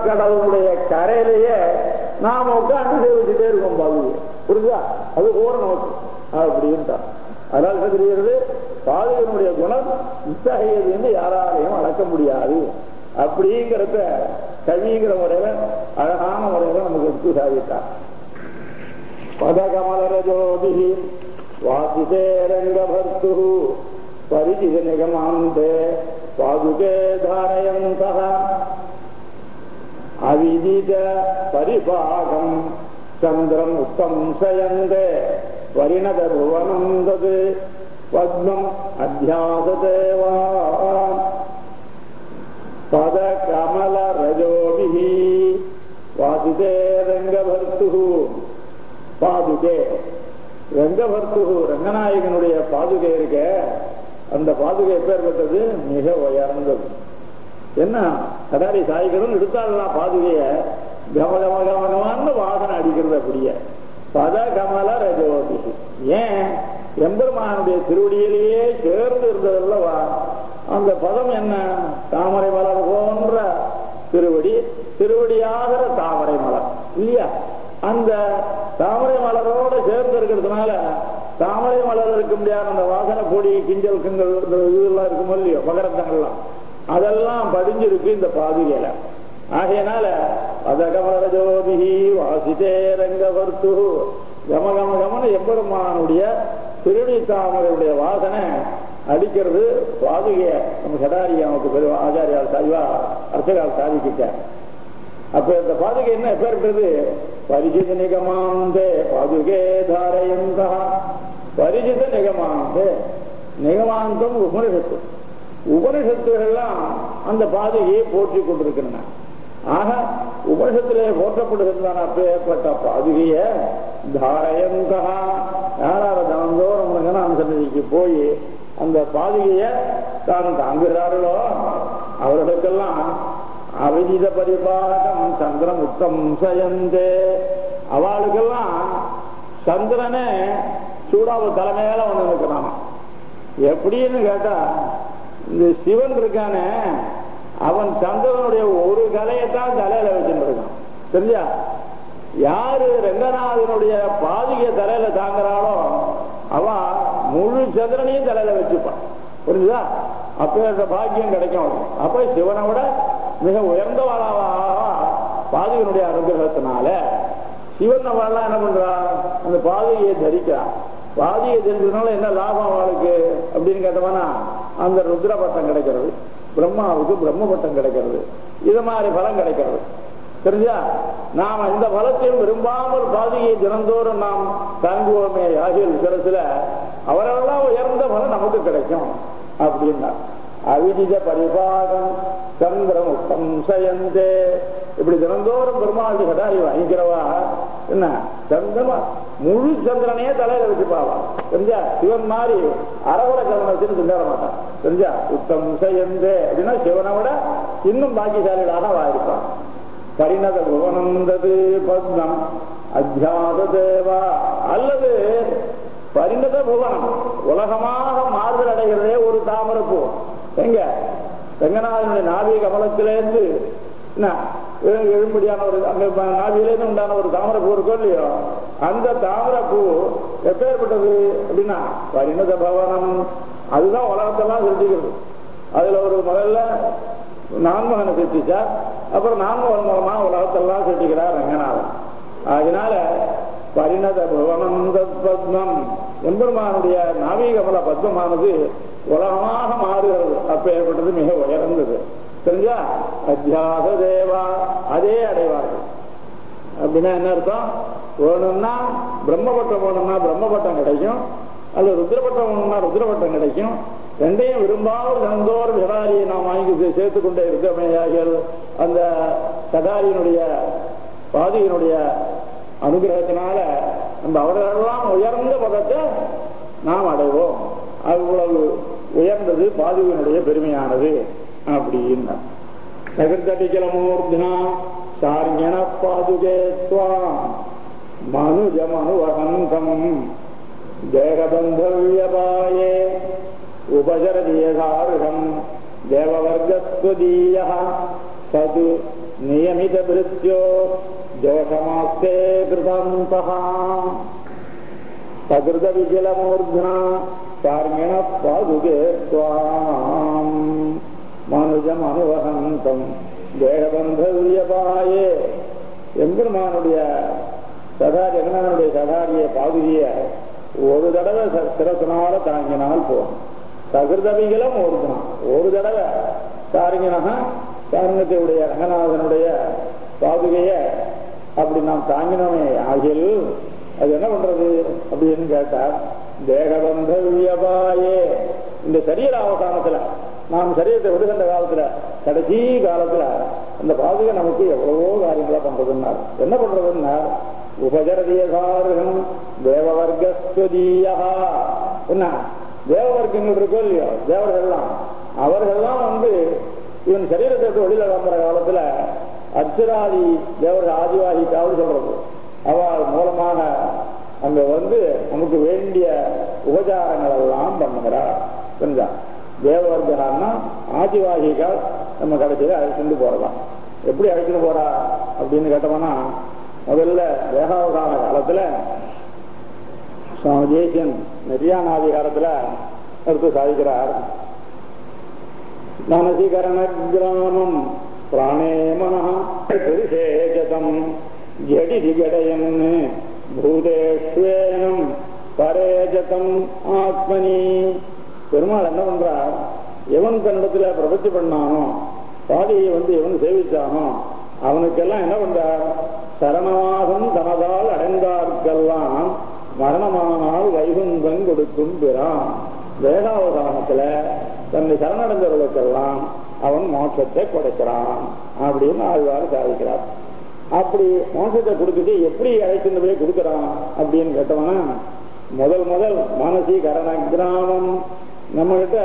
கடவுளுடைய கரையிலேயே நாம உட்காந்து சேவிச்சுட்டே இருக்கோம் பாதுகை. புரிஞ்சா? அது போற நமக்கு அப்படின்ட்டான். அதனால தெரிகிறது பாதுகையினுடைய குணம் இத்தகையது என்று யாராலையும் அளக்க முடியாது அப்படிங்கிறத கவிங்கிற முறையில அழகான முறையில நமக்கு எடுத்து சாதித்தார். பதகமலரஜோபிஹி வாசிதே ரங்கபர்த்து பரிஜித நிகமாந்தே பாதுகே தாரயந்தஹ அவிதித பரிபாகம் சந்திரம் உத்தம்சயந்தே வரிணத புவனம் தது பத்மம் அத்தியாசதேவா பத கமல ரஜோபிஹி வாசிதே ரங்கபர்த்து பாதுகே. ரங்கபர்த்து ரங்கநாயகனுடைய பாதுகை இருக்க, அந்த பாதுகை பேர் பெற்றது மிக உயர்ந்தது. என்ன கடாரி சாய்களும் எடுத்தாடலாம் பாதுகைய கம கம கமகமான்னு வாசனை அடிக்கிறது. அப்படியே பத கமல ரஜோபிஹி. ஏன்? எம்பெருமானுடைய திருவடியிலேயே சேர்ந்து இருந்ததல்லவா அந்த பதம். என்ன? தாமரை மலர் போன்ற திருவடி, திருவடியாகிற தாமரை மலர் இல்லையா? அந்த தாமரை மலரோட சேர்ந்து இருக்கிறதுனால தாமரை மலர் இருக்க முடியாத அந்த வாசனை பொடி கிஞ்சல் கிங்கள் இதெல்லாம் இருக்கும் இல்லையோ, மகரந்தங்கள்லாம் அதெல்லாம் படிஞ்சிருக்கு இந்த பாதுகையில. ஆகையினால அதகமரஜோபிஹி வாசிதே ரங்கபர்த்து கம கம கமன எம்பெருமானுடைய திருவடி தாமரையுடைய வாசனை அடிக்கிறது பாதுகைய. நம்ம கடாரி நமக்கு ஆச்சாரியால் சாய்வா அர்ச்சகால் சாதிக்கிட்டார். அப்ப இந்த பாதுகை என்ன பேர்படுது? பரிஜித நிகமாந்தே பாதுகே தாரயந்தா. பரிஜித நிகமாந்தே, நிகமாந்தம் உபனிஷத்து. உபனிஷத்துகள்லாம் அந்த பாதுகையை போற்றி கொண்டிருக்கின்றன. ஆக உபனிஷத்திலே போற்றப்படுகின்றன. அப்பேற்பட்ட பாதுகைய தாரயந்தா யாரார தானந்தோறும் ரங்கநாதன் சன்னதிக்கு போய் அந்த பாதுகைய தான் தாங்குகிறார்களோ அவர்களுக்கெல்லாம் அவிதித பரிபாகம் சந்திரம் உத்தம் சயந்தே. அவளுக்கெல்லாம் சந்திரனே சூடாவு தலைமையில வந்து நிற்கிறான். எப்படின்னு கேட்டா, இந்த சிவன் இருக்கானே அவன் சந்திரனுடைய ஒரு கலையத்தான் தலையில வச்சுட்டு இருக்கான். தெரிஞ்சா? யாரு ரங்கநாதனுடைய பாதுகைய தலையில தாங்குறாளோ அவன் முழு சந்திரனையும் தலையில வச்சுப்பான். புரிஞ்சுதா? அப்ப பாக்கியம் கிடைக்கும். அப்ப சிவனை விட மிக உயர்ந்தவளாக பாதுகையினுடைய அனுகிரகத்தினால சிவன் அவள்லாம் என்ன பண்றா? அந்த பாதுகையை தரிக்கிறான். பாதுகையை தெரிஞ்சதுனால என்ன லாபம் அவளுக்கு அப்படின்னு கேட்டோம்னா, அந்த ருத்ர பட்டம் கிடைக்கிறது, பிரம்மாவுக்கு பிரம்ம பட்டம் கிடைக்கிறது, இது மாதிரி பலம் கிடைக்கிறது. தெரிஞ்சா? நாம இந்த பலத்தையும் விரும்பாமல் பாதுகையை தினந்தோறும் நாம் தாங்குவோமே ஆகியோர் சிரசில அவரெல்லாம் உயர்ந்த பலம் நமக்கு கிடைக்கும் அப்படின்னா. அவிதித பரிபாகம் சந்திரம் உத்தம் சயந்தே. இப்படி தினந்தோறும் பெருமாள் கடாரி வாங்கிக்கிறவா என்ன சந்திரமா முழு சந்திரனையே தலையில வச்சுப்பாவா. தெரிஞ்சா? சிவன் மாதிரி அரவர சந்திரனை வச்சுன்னு திண்டாட மாட்டான். தெரிஞ்சா? உத்தம் சயந்தே அப்படின்னா சிவனை விட இன்னும் பாக்கியசாலிகளாக வாயிருப்பான். பரிணத புவனந்தது பத்மம் அத்தியாச தேவா. அல்லது பரிணத புவனம் உலகமாக மாறுதல் அடைகிறதே ஒரு தாமரைப்பூ. எங்க? ரங்கநாதனுடைய நாவி கமலத்திலேருந்து எழும்படியான ஒரு அந்த நாவியிலேருந்து உண்டான ஒரு தாமரைப்பூ இருக்கும் இல்லையோ, அந்த தாமரைப்பூ எப்பேற்பட்டது அப்படின்னா பரிணத பவனம். அதுதான் உலகத்தெல்லாம் சிருஷ்டிக்கிறது. அதுல ஒரு முதல்ல நான்மகனை சிருஷ்டிச்சார், அப்புறம் நான்மகன் மூலமா உலகத்தெல்லாம் சிருஷ்டிக்கிறார் ரங்கநாதன். அதனால பரிணத புவனம் பத்மம் எம்பெருமானுடைய நாவிகமல பத்மமானது உலகமாக மாறுகிறது. அப்ப ஏற்பட்டது மிக உயர்ந்தது. தெரிஞ்சா? அத்தியாச தேவா. அதே அடைவார்கள். அப்படின்னா என்ன அர்த்தம்? வேணும்னா பிரம்மபட்டம் வேணும்னா பிரம்மபட்டம் கிடைக்கும், அல்லது ருத்ரபட்டம் வேணும்னா ருத்ரபட்டம் கிடைக்கும். ரெண்டையும் விரும்பாமல் தினந்தோறும் கடாரியை நாம் வாங்கி சேர்த்துக் கொண்டே இருக்கமையாகியல் அந்த கடாரியினுடைய பாதியினுடைய அனுகிரகத்தினால நம்ம அவர்களெல்லாம் உயர்ந்த பதத்தை நாம் அடைவோம். அவ்வளவு உயர்ந்தது பாதுகையினுடைய பெருமையானது அப்படின்னா. சகிருத்தடிக்கலமூர்த்தினா சார்ஞன பாதுகே த்வாம் மனுஜமனுவகந்தம் தேகபந்தவ்யபாயே உபசரதியசாருகம் தேவவர்கஸ்வதீய சது நியமித பிருத்யோ ஜோஷமாஸ்தே கிருதாந்தஹ சகிருத விஜலமூர்த்னா கார்மிண பாதுகே த்வாம் மனுஜம் அனுவகந்தம் தேகபந்தவியபாயே. எம்பெருமானுடைய சதா ஜெகநாதனுடைய சதாரிய பாதுகிய ஒரு தடவை சிரசனால தாங்கினால் போகும். சகிருதவிகளும் ஒரு தடவை தாரங்கினா தாரங்கத்தையுடைய ரங்கநாதனுடைய பாதுகைய அப்படி நாம் தாங்கினோமே ஆகில் அது என்ன பண்றது அப்படின்னு கேட்டார். தேகபந்தவியபாயே, இந்த சரீர அவசானத்துல நாம் சரீரத்தை விடுகின்ற காலத்துல கடைசி காலத்துல அந்த பாதுகை நமக்கு எவ்வளவோ காரியங்களா பண்றதுன்னார். என்ன பண்றதுன்னா உபஜரதியசார்கம் தேவவர்கஸ்வதீயா. என்ன தேவவர்க்கங்கள் இருக்கோ இல்லையோ தேவர்கள்லாம் அவர்கள்லாம் இவன் சரீரத்தை விட்டு வெளியில கிளம்புற காலத்துல அர்ச்சராதி தேவர்கள் ஆதிவாகிக்காவது சொல்றது அவள் மூலமாக அங்க நமக்கு வேண்டிய உபச்சாரங்கள் எல்லாம் பண்ணுகிறார். புரிஞ்சா? தேவவர்க்கனா ஆதிவாகிகள் நம்ம கடைசியில அழைச்சிட்டு போறலாம். எப்படி அழைச்சிட்டு போறா அப்படின்னு கேட்டோம்னா, முதல்ல தேகாவதான காலத்துல சுவாமி தேசியன் நெறியானாதி காலத்துல எடுத்து சாதிக்கிறார். மனசிகரண கிராமம் பிராணே மனஹ புருஷேஜதம் ஜடி ஜடயன் பூதேஷ்வேனம் பரேஜதம் ஆத்மனி. பெருமாள் என்ன பண்றார், எவன் தன்னிடத்துல பிரபத்தி பண்ணானோ பாதியை எவன் சேவிச்சானோ அவனுக்கெல்லாம் என்ன பண்றார், சரணமாகும் தனதால் அடைந்தார்க்கெல்லாம் மரணமானால் வைகுந்தம் கொடுக்கும் பிறான். வேதாவதானத்துல தன்னை சரணடைந்தவர்களுக்கெல்லாம் அவன் மோட்சத்தை கொடுக்கிறான் அப்படின்னு ஆழ்வார் சாதிக்கிறார். அப்படி மோட்சத்தை கொடுத்துட்டு எப்படி அழைச்சிட்டு போய் கொடுக்கிறான் அப்படின்னு கேட்டவனா, முதல் மனசி கரண கிராமம். நம்ம கிட்ட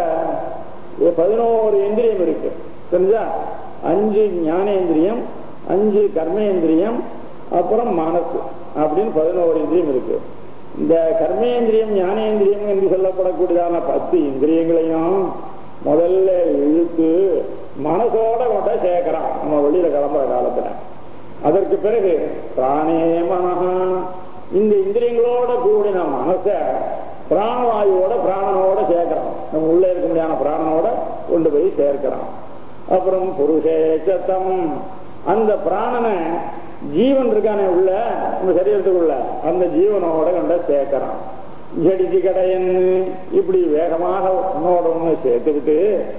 11 இந்திரியம் இருக்கு. தெரிஞ்சா 5 ஞானேந்திரியம், 5 கர்மேந்திரியம், அப்புறம் மனசு அப்படின்னு 11 இந்திரியம் இருக்கு. இந்த கர்மேந்திரியம் ஞானேந்திரியம் என்று சொல்லப்படக்கூடியதான 10 இந்திரியங்களையும் முதல்ல இழுத்து மனசோட கொண்ட சேர்க்கிறான் நம்ம வெளியில கிளம்புற காலத்துல. அதற்கு பிறகு பிராணே மனஹா, இந்த இந்திரியங்களோட கூடின மனச பிராணவாயுவோட பிராணனோட சேர்க்கிறான். நம்ம உள்ள இருக்க முடியாத பிராணனோட கொண்டு போய் சேர்க்கிறான். அப்புறம் புருஷேச்சத்தம், அந்த பிராணனை ஜீவன் இருக்கானே உள்ள நம்ம சரீரத்துக்குள்ள அந்த ஜீவனோட கொண்ட சேர்க்கிறான். ஜடிச்சு கடையன், இப்படி வேகமாக உன்னோட ஒண்ணு சேர்த்துக்கிட்டு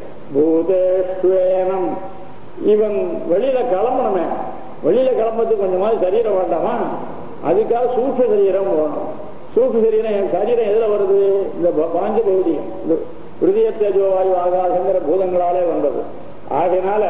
பூதேஷ்வேனம், இவன் வெளியில கிளம்பணுமே, வெளியில கிளம்புறதுக்கு கொஞ்சமாவது சரீரம் வேண்டாமா, அதுக்காக சூக்ஷ்ம சரீரம் போகணும். சூக்ஷ்ம சரீரம் என் சரீரம் எதுல வருது, இந்த பாஞ்ச பகுதி ஹிருதய தேஜோவாயு ஆகாசங்கிற பூதங்களாலே வந்தது. ஆகையினால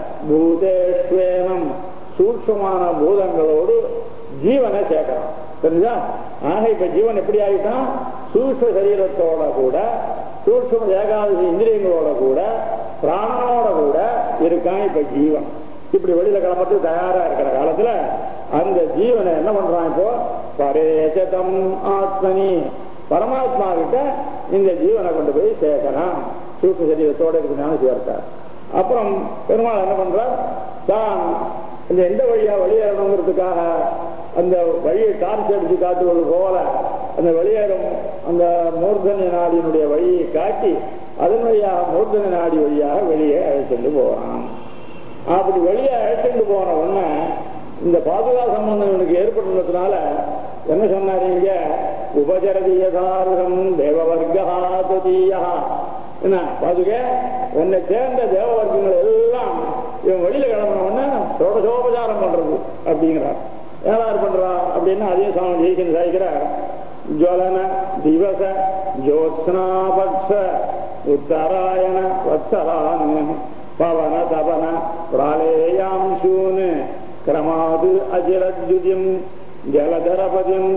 பூதேஷ்வேனம், சூக்ஷ்மமான பூதங்களோடு ஜீவனை சேர்க்கலாம். தெரிஞ்சா? ஆக இப்ப ஜீவன் எப்படி ஆகிட்டான், சூக்ஷ்ம சரீரத்தோட கூட சூக்ஷ்ம ஏகாதசி இந்திரியங்களோட கூட பிராணனோட கூட இருக்கான் இப்ப ஜீவன். இப்படி வெளியில கிளம்பத்துக்கு தயாரா இருக்கிற காலத்துல அந்த ஜீவனை என்ன பண்றான், இப்போ பரேசதம் ஆத்மனி, பரமாத்மா கிட்ட இந்த ஜீவனை கொண்டு போய் சேர்க்கிறான். சூக்ஷ்ம சரீரத்தோட இருக்கிறான்னு சேர்த்தார். அப்புறம் பெருமாள் என்ன பண்றார், தான் இந்த எந்த வழியா வெளியேறணுங்கிறதுக்காக அந்த வழியை டார்ச் அடிச்சு காட்டுவது போல அந்த வெளியேறும் அந்த மூர்தன்ய நாடியினுடைய வழியை காட்டி அதன் வழியாக மூர்தன்ய நாடி வழியாக வெளியே அழைச்சிட்டு போறான். அப்படி வெளியே அழைச்சிட்டு போன உடனே இந்த பாதுகா சம்பந்தம் இவனுக்கு ஏற்பட்டுள்ளதுனால என்ன சொன்னாரு, இங்க உபஜரதியதார்கம் தேவவர்கா, என்ன பாதுகா உன்னை சேர்ந்த தேவ வர்க்கங்கள் எல்லாம் இவன் வெளியில கிளம்பின உடனே சோடசோபசாரம் பண்றது அப்படிங்கிறார். யார் பண்றா அப்படின்னா அதே சுவாமி ஜெயிக்கன் சாய்க்கிறார். ஜுவலன திவச ஜோத்ஸ்னாபக்ஷ உத்தராயண வத்சலான் பவன தபன பிராளேயாம் சூன் கிரமாது அஜிரஜுதிம் ஜலதரபதிம்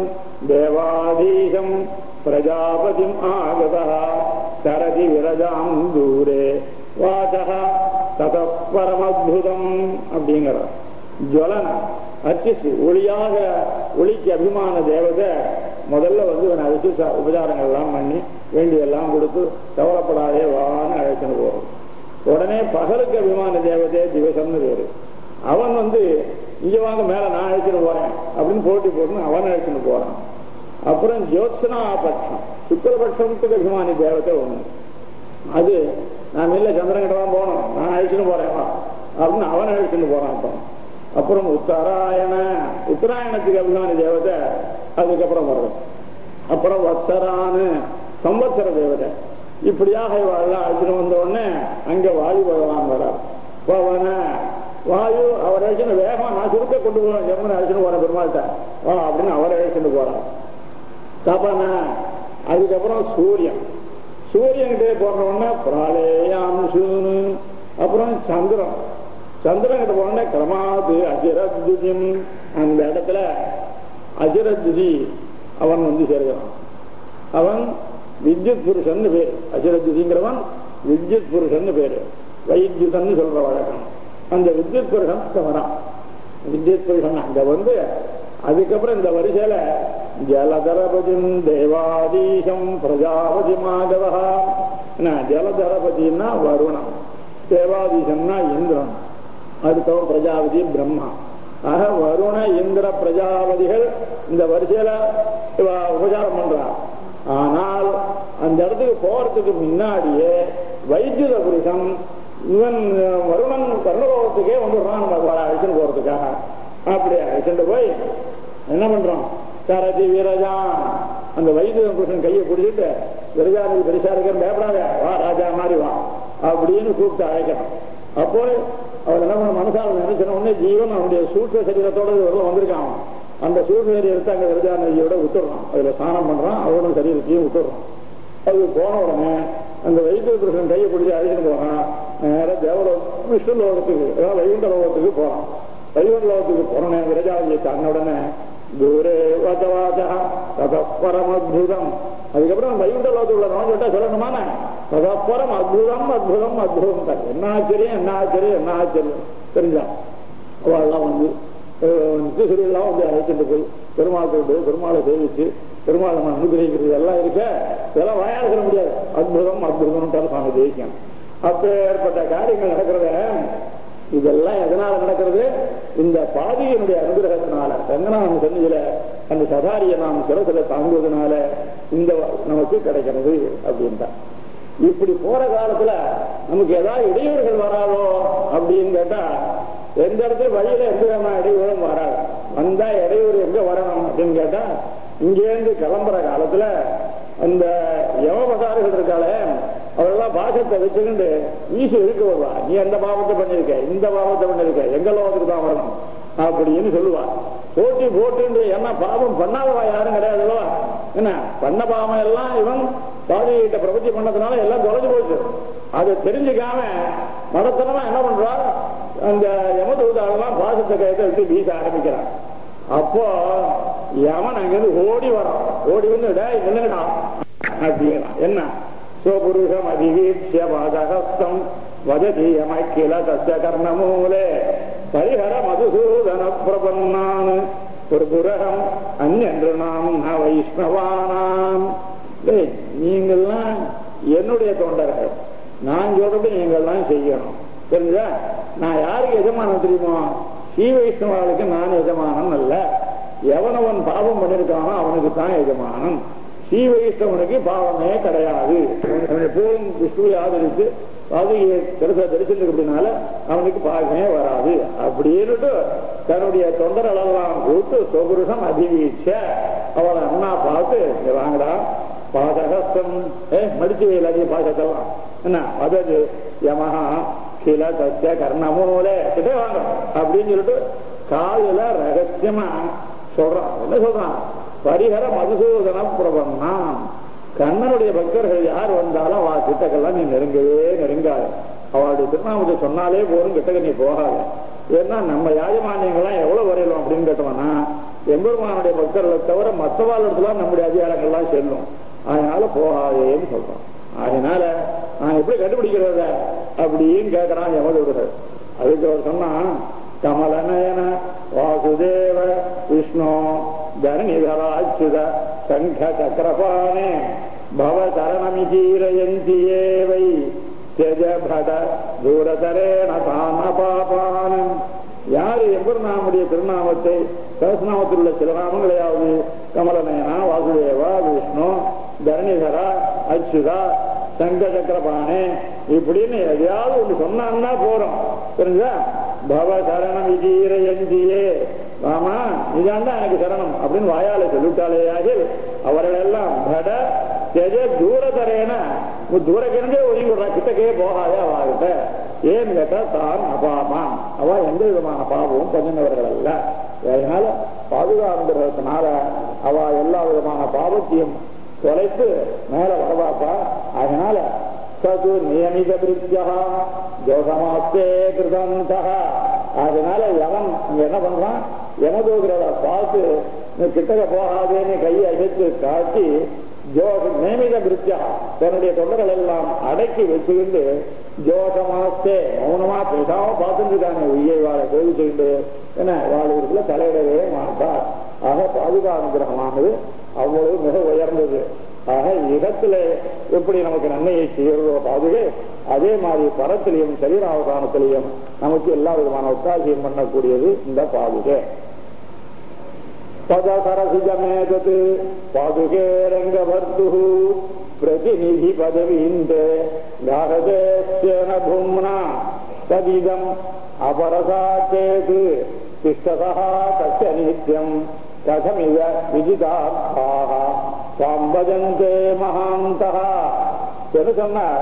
தேவாதீசம் பிரஜாபதிம் ஆகதா சரதி விரஜாம் தூரே வாசக தத பரமத்புதம் அப்படிங்கிறார். ஜுவலன அர்ச்சிச்சு ஒளியாக ஒளிக்கு அபிமான தேவதை முதல்ல இவனை அழைச்சு உபச்சாரங்கள் எல்லாம் பண்ணி வேண்டியெல்லாம் கொடுத்து கவலைப்படாதே வான்னு அழைச்சுன்னு போறோம். உடனே பகலுக்கு அபிமான தேவதை திவசம்னு பேரு. அவன் இங்க வாங்க மேல நான் அழைச்சிட்டு போறேன் அப்படின்னு போட்டி போட்டு அவன் அழைச்சிட்டு போறான். அப்புறம் ஜோத்சனா பட்சம், சுக்கரபட்சத்துக்கு அபிமானி தேவத்தை ஒண்ணு, அது நான் இல்ல சந்திரன்கிட்ட தான் போனோம், நான் அழைச்சிட்டு போறேன் அப்படின்னு அவன் அழைச்சிட்டு போறான். அப்புறம் உத்தராயணத்துக்கு அபிமானி தேவத்தை அதுக்கப்புறம் வருது. அப்புறம் வத்சரான்னு சம்பத்சர தேவதை. இப்படியாக இவாள்லாம் அழைச்சிட்டு வந்த உடனே அங்க வாயு பகவான் வரார். பவன வாயு அவர் அழைச்சிட்டு வேகமா நான் சுருக்க கொண்டு போவேன் ஜெர்மன் அழைச்சிட்டு போறேன் பெருமாள்கிட்ட வா அப்படின்னு அவர் அழைச்சிட்டு போறார். தபன அதுக்கப்புறம் சூரியன், சூரியன்கிட்டே போன உடனே பிராளேயாம்சூனு. அப்புறம் சந்திரன், சந்திரன் கிட்ட போன கிரமாது அஜிரத்ஜிம். அந்த இடத்துல அஜிரத்ஜி அவன் சேர்கிறான். அவன் வித்யுத் புருஷன் பேரு. அஜிரத்ஜிங்கிறவன் வித்யுத் புருஷன் பேரு, வைத்யுதன் சொல்ற வழக்கம். அந்த வித்யுத் புருஷன் வரான். வித்யுத் புருஷன் அங்க அதுக்கப்புறம் இந்த வரிசையில ஜலதரபதிம் தேவாதீசம் பிரஜாபதி மாதவா. ஜலதரபதினா வருணம், தேவாதீசம்னா இந்திரன், அதுக்கப்புறம் பிரஜாபதி பிரம்மா. ஆக வருண இந்திர பிரஜாபதிகள் இந்த வரிசையில உபச்சாரம் பண்றான். ஆனால் அந்த இடத்துக்கு போறதுக்கு முன்னாடியே வைத்திய புருஷன் இவன் வருணன் கர்ணலோகத்துக்கே வந்துடுறான் அழைச்சிட்டு போறதுக்காக. அப்படி அழைச்சிட்டு போய் என்ன பண்றான், சரதி வீரஜான் அந்த வைத்திய புருஷன் கையை பிடிச்சிட்டு விரஜாதி பெருசா இருக்கிற பயப்படாத வா ராஜா மாதிரி வா அப்படின்னு கூப்பிட்டு அழைக்கணும். அப்போ அவர் என்ன பண்ண மனசால நினைச்சின உடனே ஜீவன் அவனுடைய சூட்ச சரீரத்தோட வந்திருக்கான். அந்த சூட்ச சரீரத்தை அங்க விரஜா நதியோட விட்டுறான். அதுல ஸ்நானம் பண்றான், அவரோட சரீரத்தையும் விட்டுறான். அது போன உடனே அந்த வைத்திய புருஷன் கையை பிடிச்சி அழைச்சிட்டு போறான். நேர தேவலோ விஷ்ணு லோகத்துக்கு, அதாவது வைகுண்ட லோகத்துக்கு போறான். வைகுண்ட லோகத்துக்கு போனேன் விரஜாதியை தாண்ட உடனே தூரே வச்சவாச்சா ததப்பரம் அத்புதம். அதுக்கப்புறம் வைகுண்ட லோகத்துக்குள்ள நோஞ்சிட்டா சொல்லணுமான ததப்பரம் அத்புதம் அத்புதம் அத்புதம். என்ன ஆச்சரியம் என்ன ஆச்சரியம் என்ன ஆச்சரியம் தெரிஞ்சான். அவெல்லாம் திருசூரியெல்லாம் அழைச்சிட்டு போய் பெருமாள் பெருமாளை சேவிச்சு பெருமாள் நம்ம அனுகிரகிக்கிறது எல்லாம் இருக்க இதெல்லாம் வாயாட சொல்ல முடியாது. அற்புதம் அற்புதம் சுவாமி ஜெயிக்கும். அப்ப ஏற்பட்ட காரியங்கள் நடக்கிறத இதெல்லாம் எதனால நடக்கிறது, இந்த பாதியினுடைய அனுகிரகத்தினால. ரங்கநாதன் சன்னிதியில அந்த சதாரியை நாம் சிறசில தாங்குவதனால இந்த நமக்கு கிடைக்கிறது அப்படின்ட்டா. இப்படி போற காலத்துல நமக்கு ஏதாவது இடையூறுகள் வராதோ அப்படின்னு கேட்டா எந்த இடத்துல வழியில எந்த விதமான இடையூறும் வராது. வந்தா இடையூறு எங்க வரணும் அப்படின்னு கேட்டா இங்கேருந்து கிளம்புற காலத்துல அந்த யமபசாரிகள் இருக்காளே அவரெல்லாம் பாசத்தை வச்சுக்கிண்டு ஈசு இருக்க வருவா. நீ அந்த பாவத்தை பண்ணிருக்க இந்த பாவத்தை பண்ணிருக்க எங்க லோகத்துக்கு தான் வரணும் அப்படின்னு சொல்லுவா. போட்டி போட்டு என்ன பாவம் பண்ணாதவா யாரும் கிடையாதுல்ல. என்ன பண்ண பாவம் எல்லாம் இவன் பாதிகிட்ட பிரபத்தி பண்ணதுனால எல்லாம் தொலைஞ்சு போச்சு. அதை தெரிஞ்சுக்காம மடத்தனமா என்ன பண்றா, அந்த யமதூதாளெல்லாம் பாசத்தை கையத்தை விட்டு வீச ஆரம்பிக்கிறான். அப்போ யமன் அங்கிருந்து ஓடி வரான். ஓடி வந்து இல்லைடா அப்படிங்கிறான். என்ன சோபுருஷம் அதிவீட்சிய பாதகஸ்தம் வததி யமக்கில தஸ்ய கர்ணமூலே பரிஹர மதுசூதன பிரபன்னான் ஒரு புரகம் அந்நென்று நாம் வைஷ்ணவானாம். நீங்கள்லாம் என்னுடைய தொண்டர்கள், நான் சொல்றது நீங்கள்லாம் செய்யணும். தெரிஞ்சா நான் யாருக்கு எஜமானம் தெரியுமோ, ஸ்ரீ வைஷ்ணவாளுக்கு நான் எஜமானம் அல்ல. எவனவன் பாவம் பண்ணிருக்கானோ அவனுக்கு தான் எஜமானம். ஸ்ரீ வைஷ்ணவனுக்கு பாவமே கிடையாது. போலும் விஷ்ணுவை ஆதரித்து பாதையை தரிசனம் அப்படின்னால அவனுக்கு பாவமே வராது அப்படின்னுட்டு தன்னுடைய தொண்டரெல்லாம் கூட்டு சொகுருஷம் அதிவீட்ச அவளை அண்ணா பார்த்து வாங்கடா பாதகஸ்தம் மடிச்சு வையில் அதிக பாசத்தெல்லாம் என்ன அதது யமஹா சில சத்திய கர்ணமூலே கிட்டே வாங்க அப்படின்னு சொல்லிட்டு காதுல ரகசியமா சொல்றான். என்ன சொல்றான், பரிஹர மதுசூதன பிரபன்னாம். கண்ணனுடைய பக்தர்கள் யார் வந்தாலும் அவ கிட்டக்கெல்லாம் நீ நெருங்கவே நெருங்காது. அவளுடைய திருநாமத்தை சொன்னாலே போரும் கிட்டக்க நீ போகாது. ஏன்னா நம்ம யாஜமானியங்கள்லாம் எவ்வளவு வரையலாம் அப்படின்னு கேட்டோம்னா எம்பெருமானுடைய பக்தர்களை தவிர மற்றவாள் இடத்துல நம்முடைய அதிகாரங்கள்லாம் செல்லும். அதனால போகாதேன்னு சொல்றோம். அதனால நான் எப்படி கண்டுபிடிக்கிறத அப்படின்னு கேட்கிறான் யமதூதர்கள். அதுக்கு அவர் சொன்னா கமலநயன வாசுதேவ விஷ்ணு தரணிதராச்சுத சங்க சக்கரபானே பவ சரணமிதீரயந்தியேவை தெஜபட தூரதரேண தான பாபான். திருநாமத்தில் உள்ள சில நாமங்களையாவது கமலநயனா, வாசுதேவா, விஷ்ணு, தரணிதரா, அச்சுதா, சங்க சக்கரபாணி இப்படின்னு எதையாவது ஒன்று சொன்னான்னா போறோம். தெரிஞ்சா பவ சரணம் விஜீர எஞ்சியே ஆமா இதாண்டா எனக்கு சரணம் அப்படின்னு வாயால சொல்லிட்டாலேயாக அவர்களெல்லாம் பட தெஜ தூரதரேன தூர கிணந்தே ஒதுங்கி விடுறான், கிட்டக்கே போகாதே அவாகிட்ட. ஏன்னு கேட்டா தான் அபாமான் அவ எந்த விதமான பாவமும் பண்ணினவர்கள் அல்ல. அதனால பாதுகாப்புறதுனால அவ எல்லா விதமான பாவத்தையும் தொலைத்து மேல வரவாப்பா. அதனால சது நியமித பிரித்யா ஜோகமாஸ்தே கிருதந்தா. அதனால எவன் இங்க என்ன பண்றான், யமதூதரை பார்த்து நீ கிட்டக்க போகாதேன்னு கையை அழைத்து காட்டி ஜோக நியமித பிரித்யா தன்னுடைய தொண்டர்கள் எல்லாம் அடக்கி வச்சுக்கிண்டு ஜோகமாஸ்தே மௌனமா பேசாம பார்த்துட்டு இருக்காங்க. உய்யை வாழை தெரிவிச்சுக்கிண்டு என்ன வாழ்வுக்குள்ள தலையிடவே மாட்டார். ஆக பாதுகாப்புகிரகமானது அவ்வளவு மிக உயர்ந்தது. ஆக இடத்துல எப்படி நமக்கு நன்மையை செய்கிறதோ பாதுகை, அதே மாதிரி பரத்திலையும் சரீராவதானத்திலையும் நமக்கு எல்லா விதமான உத்தாசியம் பண்ணக்கூடியது இந்த பாதுகை. பதசரசிஜமேதது பாதுகே ரங்கவர்த்து பிரதிநிதி பதவீந்தே காரதேஸ்யன பூம்னா ததிதம் அபரசாச்சேது திஷ்டதா தஸ்ய நித்யம் கதமிவ விஜிதார்த்தாக சாம்பஜந்தே மகாந்தா. என்ன சொன்னார்,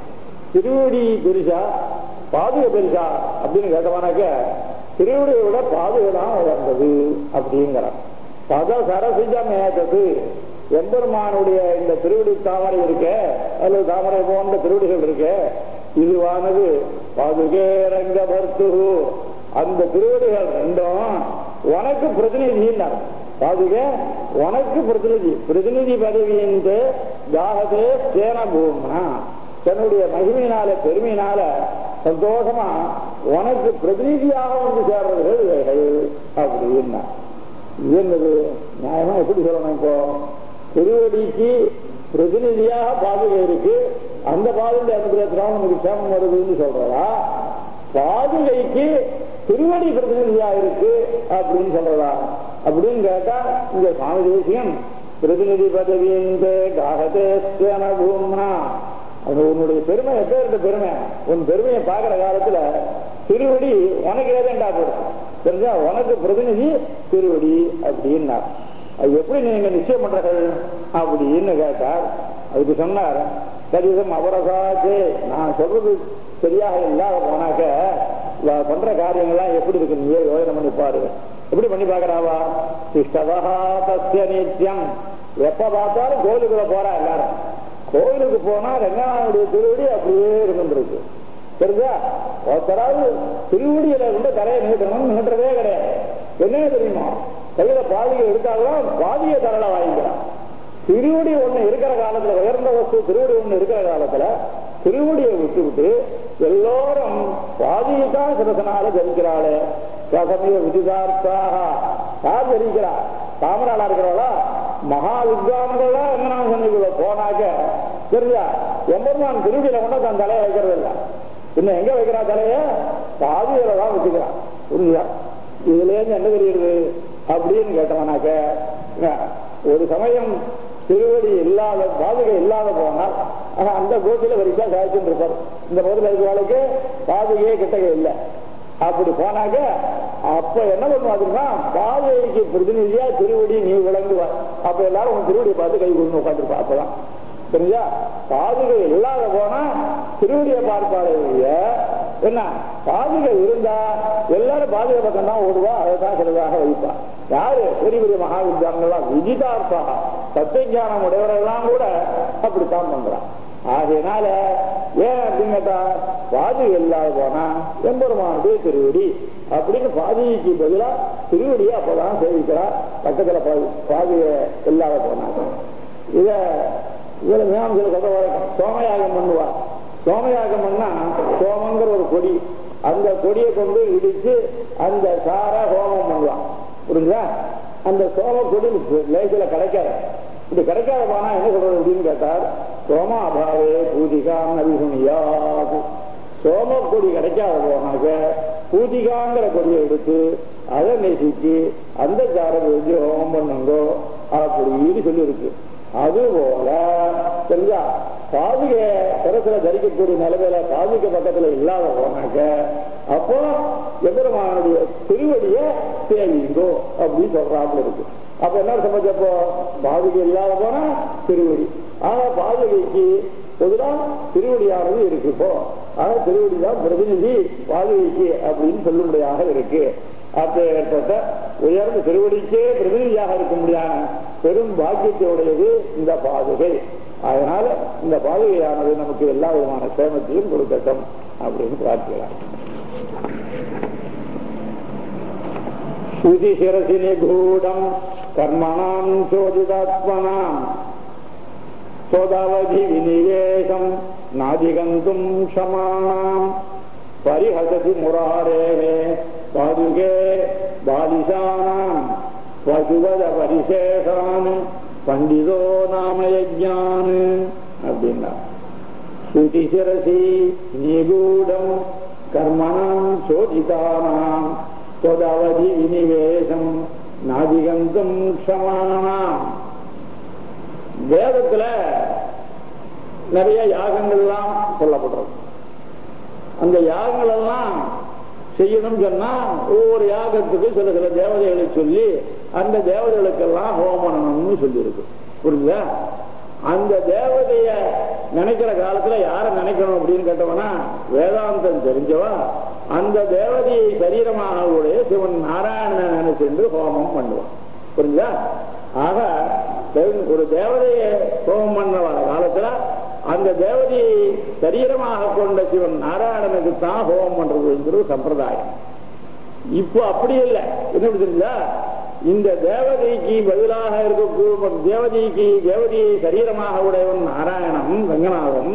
திருவடி பெரிசா பாதுகை பெரிசா அப்படின்னு கேட்டவனாக்க திருவடியை விட பாதுகை தான் உயர்ந்தது அப்படிங்கிறான். பத சரசிஜம் ஏதது எம்பெருமானுடைய இந்த திருவடி தாமரை இருக்க அல்லது தாமரை போன்ற திருவடிகள் இருக்க இதுவானது பாதுகே ரங்கவர்த்து. அந்த திருவடிகள் ரெண்டும் உனக்கு பிரதிநிதினார். பாதுகே உனக்கு பிரதிநிதி, பிரதிநிதி பதவியின்று ஜாகதே சேன பூம்னா தன்னுடைய மகிமையினால பெருமையினால சந்தோஷமா உனக்கு பிரதிநிதியாக வந்து சேர்றவர்கள் அப்படின்னா என்னது நியாயமா எப்படி சொல்லணும்? இப்போ திருவடிக்கு பிரதிநிதியாக பாதுகை இருக்கு, அந்த பாதுகை அனுகிரகத்தினால நமக்கு சேமம் வருதுன்னு சொல்றதா, பாதுகைக்கு திருவடி பிரதிநிதியா இருக்கு அப்படின்னு சொல்றதா அப்படின்னு கேட்டா இங்க சுவாமி தேசியம் பிரதிநிதி பதவியின்றே காகதேஸ்யன பூம்னா அது உன்னுடைய பெருமை எப்பேருடைய பெருமை. உன் பெருமையை பார்க்கிற காலத்துல திருவடி உனக்கு ஏதேண்டா போடும் தெரிஞ்சா உனக்கு பிரதிநிதி திருவடி அப்படின்னா அது எப்படி நீங்க நிச்சயம் பண்றீர்கள் அப்படின்னு கேட்டார். அதுக்கு சொன்னார், கடிதம் அபரசாச்சு நான் சொல்றது சரியாக இல்லாத போனாக்க பண்ற காரியங்கள்லாம் எப்படி இருக்கு நீயே யோசனை பண்ணி பாரு. எப்படி பண்ணி பாக்குறாவா, சிஷ்டதா தஸ்ய நித்யம் எப்ப பார்த்தாலும் கோயிலுக்குள்ள போறா எல்லாரும். கோயிலுக்கு போனா ரங்கநாதனுடைய திருவடி அப்படியே இருந்துருக்கு தெரிஞ்சா. ஒருத்தராவது திருவடியில கொண்டு தலையை நிகழ்த்தணும் நிகழ்றதே கிடையாது. என்ன தெரியுமா, கையில பாதியை எடுத்தாலும் பாதியை தரல வாங்கிக்கிறான். திருவடி ஒண்ணு இருக்கிற காலத்துல உயர்ந்த வஸ்து திருவடி ஒண்ணு இருக்கிற காலத்துல திருவடியை விட்டு விட்டு எல்லோரும் பாதியைத்தான் சிரசனால தரிக்கிறாளே. கசமிய விதிதார்த்தாக யார் தரிக்கிறா, தாமராளா இருக்கிறவளா மகா வித்வான்களா என்ன சொன்ன போனாக்க தெரிஞ்சா எம்பெருமான் திருவடியில கொண்டு தன் தலையை வைக்கிறது இல்லை. இன்னும் எங்க வைக்கிறா தலைய, பாதியில தான் வச்சுக்கிறான். புரியுதா? இதுல இருந்து என்ன தெரியுது அப்படின்னு கேட்டவனாக்க ஒரு சமயம் திருவடி இல்லாத பாதுகை இல்லாத போனால் அந்த கோட்டில வரிசா சாய்ச்சுட்டு இருப்பார். இந்த பகுதியில் இருக்கிறவளுக்கு பாதுகையே கிட்டகை இல்லை. அப்படி போனாக்க அப்ப என்ன பண்ணுவாதுன்னா பாதுகைக்கு பிரதிநிதியா திருவடி நீ விளங்குவார். அப்ப எல்லாரும் உங்க திருவடியை பார்த்து கை கொடுத்து உட்காந்துருப்பா. அப்பதான் தெரிஞ்சா பாதுகை இல்லாத போனா திருவடியை பார்ப்பாளே என்ன, பாதுகை இருந்தா எல்லாரும் பாதுகை பக்கம் தான் ஓடுவா, அதை தான் சிலதாக வைப்பா. யாரு பெரிய பெரிய மகாவித்வான்களா விஜிதார்த்தா சத்தியஞானம் உடையவரெல்லாம் கூட அப்படித்தான் பண்றான். ஆகையினால ஏன் அப்படின்னு கேட்டா பாதுகை இல்லாத போனா எம்பெருமானுடைய திருவடி அப்படின்னு பாதிக்கு பதிலா திருவடியை அப்பதான் சேவிக்கிறா. பக்கத்துல பாதுகை இல்லாத போனாங்க. இதுல மீனாம்சல சொல்ற வழக்கம் சோமயாகம் பண்ணுவா. சோமயாகம் பண்ணா சோமங்கிற ஒரு கொடி, அந்த கொடியை கொண்டு இடிச்சு அந்த சார ஹோமம் பண்ணுவான். புரிஞ்சா? அந்த சோம கொடி லேசில கிடைக்காது. இது கிடைக்காத போனா என்ன சொல்றது அப்படின்னு கேட்டார், சோமா அபாவே பூஜிகான் அபிசுனியாது. சோம கொடி கிடைக்காத போனாக்க பூஜிகாங்கிற கொடியை எடுத்து அதை நெசிக்கு அந்த சாரத்தை வச்சு ஹோமம் பண்ணுங்கோ அப்படின்னு சொல்லியிருக்கு. அதுபோல தெரிஞ்சா பாதுகை சிரசில தரிக்கக்கூடிய நிலைமையில பாதுகை பக்கத்துல இல்லாத போனாக்க அப்போ எம்பெருமானுடைய திருவடியை சேவிங்கோ அப்படின்னு சொல்றாப்புல இருக்கு. அப்ப என்ன சம்பந்தப்போ பாதுகை இல்லாத போனா திருவடி. ஆனா பாதுகைக்கு பொதுவாக திருவடியானது இருக்கு. இப்போ ஆனா திருவடிதான் பிரதிநிதி பாதுகைக்கு அப்படின்னு சொல்லும்படியாக இருக்கு. அப்பேற்பட்ட உயர்ந்த திருவடிக்கே பிரதிநிதியாக இருக்க முடியாத பெரும் பாக்கியத்தையுடையது இந்த பாதுகை. அதனால இந்த பாதுகையானது நமக்கு எல்லா விதமான சேமத்தையும் கொடுக்கட்டும் அப்படின்னு பிரார்த்திக்கலாம். சுதி சிரசி நிகூடம் கர்மணாம் சோதிதாத்மனாம் சோதாவதி விநிவேசம் நாதிகந்தும் க்ஷமாணாம் பரிஹசதி முராரேஹே பாதுகே பாலிஷானாம் பசுவத பரிசேஷான் பண்டிதோ நாமயஜான் அப்படின்னா சுதி சிரசி நிகூடம் கர்மணாம் சோதிதானாம் சோதாவதி விநிவேசம் நாதிகந்தும் க்ஷமாணாம். வேதத்துல நிறைய யாகங்கள்லாம் சொல்லப்படுறது. அந்த யாகங்கள் எல்லாம் செய்யணும் சொன்னா ஒவ்வொரு யாகத்துக்கு சில சில தேவதைகளை சொல்லி அந்த தேவதைகளுக்கெல்லாம் ஹோமம் பண்ணணும்னு சொல்லி இருக்கு. புரியுதா? அந்த தேவதைய நினைக்கிற காலத்துல யாரை நினைக்கணும் அப்படின்னு கேட்டவனா வேதாந்தம் தெரிஞ்சவா அந்த தேவதையை சரீரமாக உடைய சிவன் நாராயணனை நினைச்சென்று ஹோமம் பண்ணுவான். புரியுதா? ஆக ஒரு தேவதையை ஹோமம் பண்ண காலத்துல அந்த தேவதையை சரீரமாக கொண்ட சிவன் நாராயணனுக்கு தான் ஹோமம் பண்றது சம்பிரதாயம். இப்போ அப்படி இல்லை. என்ன தெரிஞ்சா இந்த தேவதைக்கு பதிலாக இருக்கக்கூடிய தேவதையை சரீரமாக உடையவன் நாராயணன் ரங்கநாதன்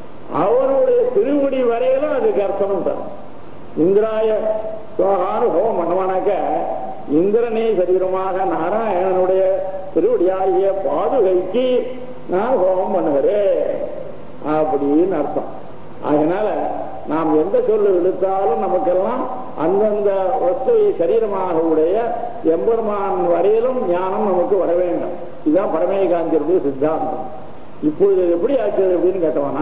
அவனுடைய திருவடி வரையிலும் அதுக்கு அர்த்தம் தான். இந்திராய சோகான்னு ஹோமம் பண்ணுவானாக்க இந்திரனே சரீரமாக நாராயணனுடைய திருவடியாகிய பாதுகைக்கு நான் ஹோமம் பண்ணுகிறேன் அப்படின்னு அர்த்தம். அதனால நாம் எந்த சொல்லு எடுத்தாலும் நமக்கெல்லாம் அந்தந்த வஸ்துவை சரீரமாக உடைய எம்பெருமான் வரையிலும் ஞானம் நமக்கு வர வேண்டும். இதுதான் பரமேகாந்தியுடைய சித்தாந்தம். இப்பொழுது எப்படி ஆச்சு அப்படின்னு கேட்டோம்னா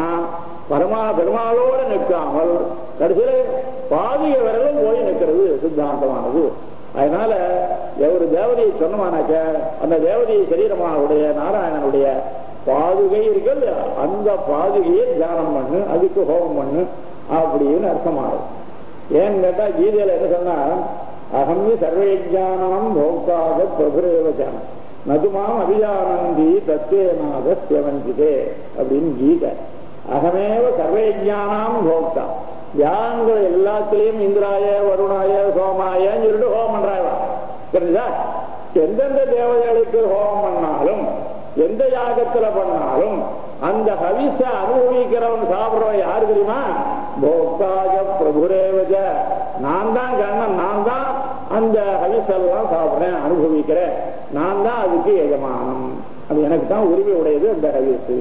பெருமாளோடு நிற்காமல் கடைசியில பாதிய வரையிலும் போய் நிற்கிறது சித்தாந்தமானது. அதனால ஒரு தேவதையை சொன்னமானாக்க அந்த தேவதையை சரீரமாக உடைய நாராயணனுடைய பாதுகை இருக்கல் அந்த பாதுகையை தியானம் பண்ணு, அதுக்கு ஹோமம் பண்ணு அப்படின்னு அர்த்தமாகும். ஏன்னு கேட்டா கீதையில என்ன சொன்னா அகம்ய சர்வஜானம் போக்தாக பிரபுரேவஜானம் நதுமாம் அபிஜானந்தி தத்வேநாத சிவந்திதே அப்படின்னு கீதை. அகமேவ சர்வஜானாம் போக்தா யாகங்கள் எல்லாத்திலையும் இந்திராய வருணாய சோமாயன்னு சொல்லிட்டு ஹோமம் பண்றாங்க. தெரிஞ்சா எந்தெந்த தேவதைகளுக்கு ஹோமம் பண்ணாலும் எந்த யாகத்துல பண்ணாலும் அந்த ஹவிச அனுபவிக்கிறவன் சாப்பிடுறவன் யாரு தெரியுமா? போக்தாக பிரபுரேவஜ நான் தான் கண்ணன், நான் தான் அந்த ஹவிசெல்லாம் சாப்பிடுறேன் அனுபவிக்கிறேன், நான் தான் அதுக்கு எஜமானம், அது எனக்கு தான் உரிமை உடையது அந்த ஹவிசு.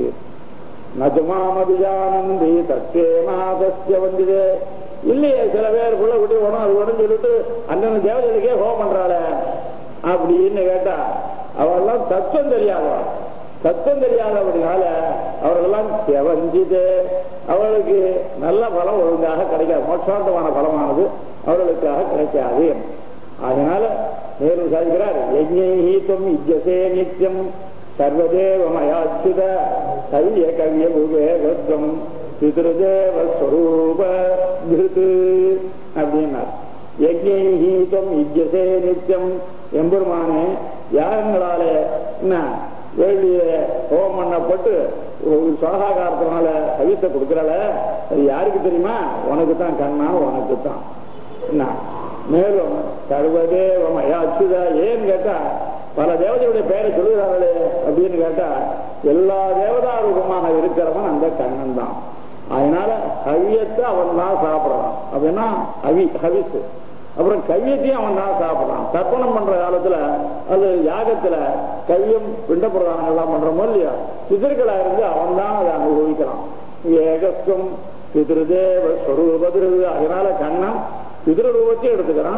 நஜமாமதியானந்தி தத்வேநாதஸ்ய வந்திதே இல்லையே சில பேர் புள்ள குட்டி உடனே அது உடனே சொல்லிட்டு அந்தந்த தேவதைகளுக்கே ஹோமம் பண்றாள அப்படின்னு கேட்டா அவெல்லாம் தத்துவம் தெரியாதவா. தத்துவம் தெரியாதபடினால அவர்களெல்லாம் செவஞ்சிது அவர்களுக்கு நல்ல பலம் ஒழுங்காக கிடைக்காது. மோட்சாந்தமான பலமானது அவர்களுக்காக கிடைக்காது. அதனால நேரு சாதிக்கிறார் யஜ்ஞைஹீதம் இஜ்யசே நித்யம் சர்வதேவமயாச்சுத கவிய கவிய புகேகத்வம் பிதృదేవ ஸ்வரூப திருது அப்படின்னார். யஜ்ஞைஹீதம் இஜ்யசே நித்யம் எம்பெருமானே யாகங்களாலே என்ன வேள்விய ஹோமம் பண்ணப்பட்டு ஒரு சுவாகாரத்தினால ஹவிசை கொடுக்கிறாள அது யாருக்கு தெரியுமா? உனக்கு தான் கண்ணா, உனக்கு தான் என்ன. மேலும் சர்வதேவம் அயாச்சுதா ஏன்னு கேட்டா பல தேவதையுடைய பெயரை சொல்லுகிறார்களே அப்படின்னு கேட்டா எல்லா தேவதா ரூபமாக இருக்கிறவன் அந்த கண்ணன் தான். அதனால கவியத்தை அவன் தான் சாப்பிடறான் அப்படின்னா ஹவிசு. அப்புறம் கவியத்தையும் அவன் தான் சாப்பிடறான். தர்ப்பணம் பண்ற காலத்துல அது யாகத்துல கவியம் பிண்ட பிரதானம் எல்லாம் பண்றோமோ இல்லையா பிதர்களா இருந்து அவன் தான் அதை அனுபவிக்கிறான். ஏகத்துவம் பிதృదేవ ஸ்வரூப திருது. அதனால கண்ணன் பிதృரூபத்தையும் எடுத்துக்கிறான்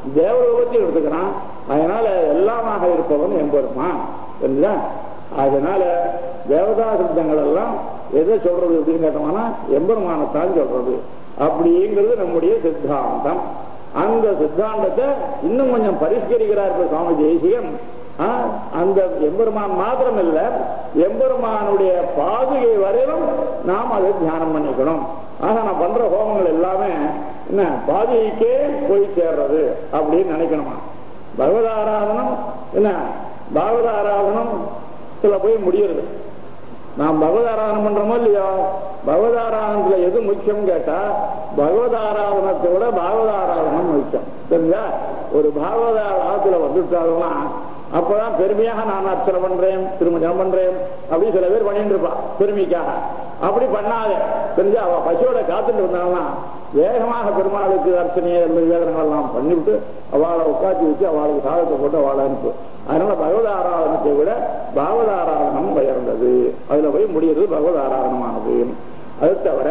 தேவரூபத்தில் எடுத்துக்கிறான். அதனால எல்லாமாக இருப்பவன் எம்பெருமான். அதனால தேவதா சித்தங்கள் எல்லாம் எதை சொல்றது அப்படின்னு கேட்டோம்னா எம்பெருமானத்தான் சொல்றது அப்படிங்கிறது நம்முடைய சித்தாந்தம். அந்த சித்தாந்தத்தை இன்னும் கொஞ்சம் பரிஷ்கரிக்கிறார் சுவாமி தேசிகன். அந்த எம்பெருமான் மாத்திரம் இல்ல, எம்பெருமானுடைய பாதுகை வரையிலும் நாம் அதை தியானம் பண்ணிக்கணும். ஆக நான் பண்ற ஹோமங்கள் எல்லாமே என்ன பாதுகைக்கே போய் சேர்றது அப்படின்னு நினைக்கணுமா. பகவதாராதனம் என்ன பாகவதாராதனம் சில போய் முடியுது. நாம் பகவதாராதனம் பண்றோமோ இல்லையோ, பகவதாராதனத்துல எது முக்கியம் கேட்டா பகவதாராதனத்தை விட பாகவதாராதனம் முக்கியம். சரிங்களா? ஒரு பாகவதாராதத்துல வந்துட்டாங்கன்னா அப்பதான் பெருமையாக நான் அர்ச்சனை பண்றேன் திருமணம் பண்றேன் அப்படி சில பேர் பண்ணிட்டு இருப்பான் பெருமைக்காக. அப்படி பண்ணாத தெரிஞ்சா அவ பசியோட காத்துட்டு இருந்தாங்கன்னா வேகமாக பெருமாளுக்கு அர்ச்சனையை வேதனங்கள் எல்லாம் பண்ணிவிட்டு அவளை உட்காந்து வச்சு அவளுக்கு சாதத்தை போட்டு அவளை அனுப்பு. அதனால பகவத ஆராதனத்தை விட பாகவத ஆராதனம் உயர்ந்தது. அதுல போய் முடியறது பகவத ஆராதனமானது. அது தவிர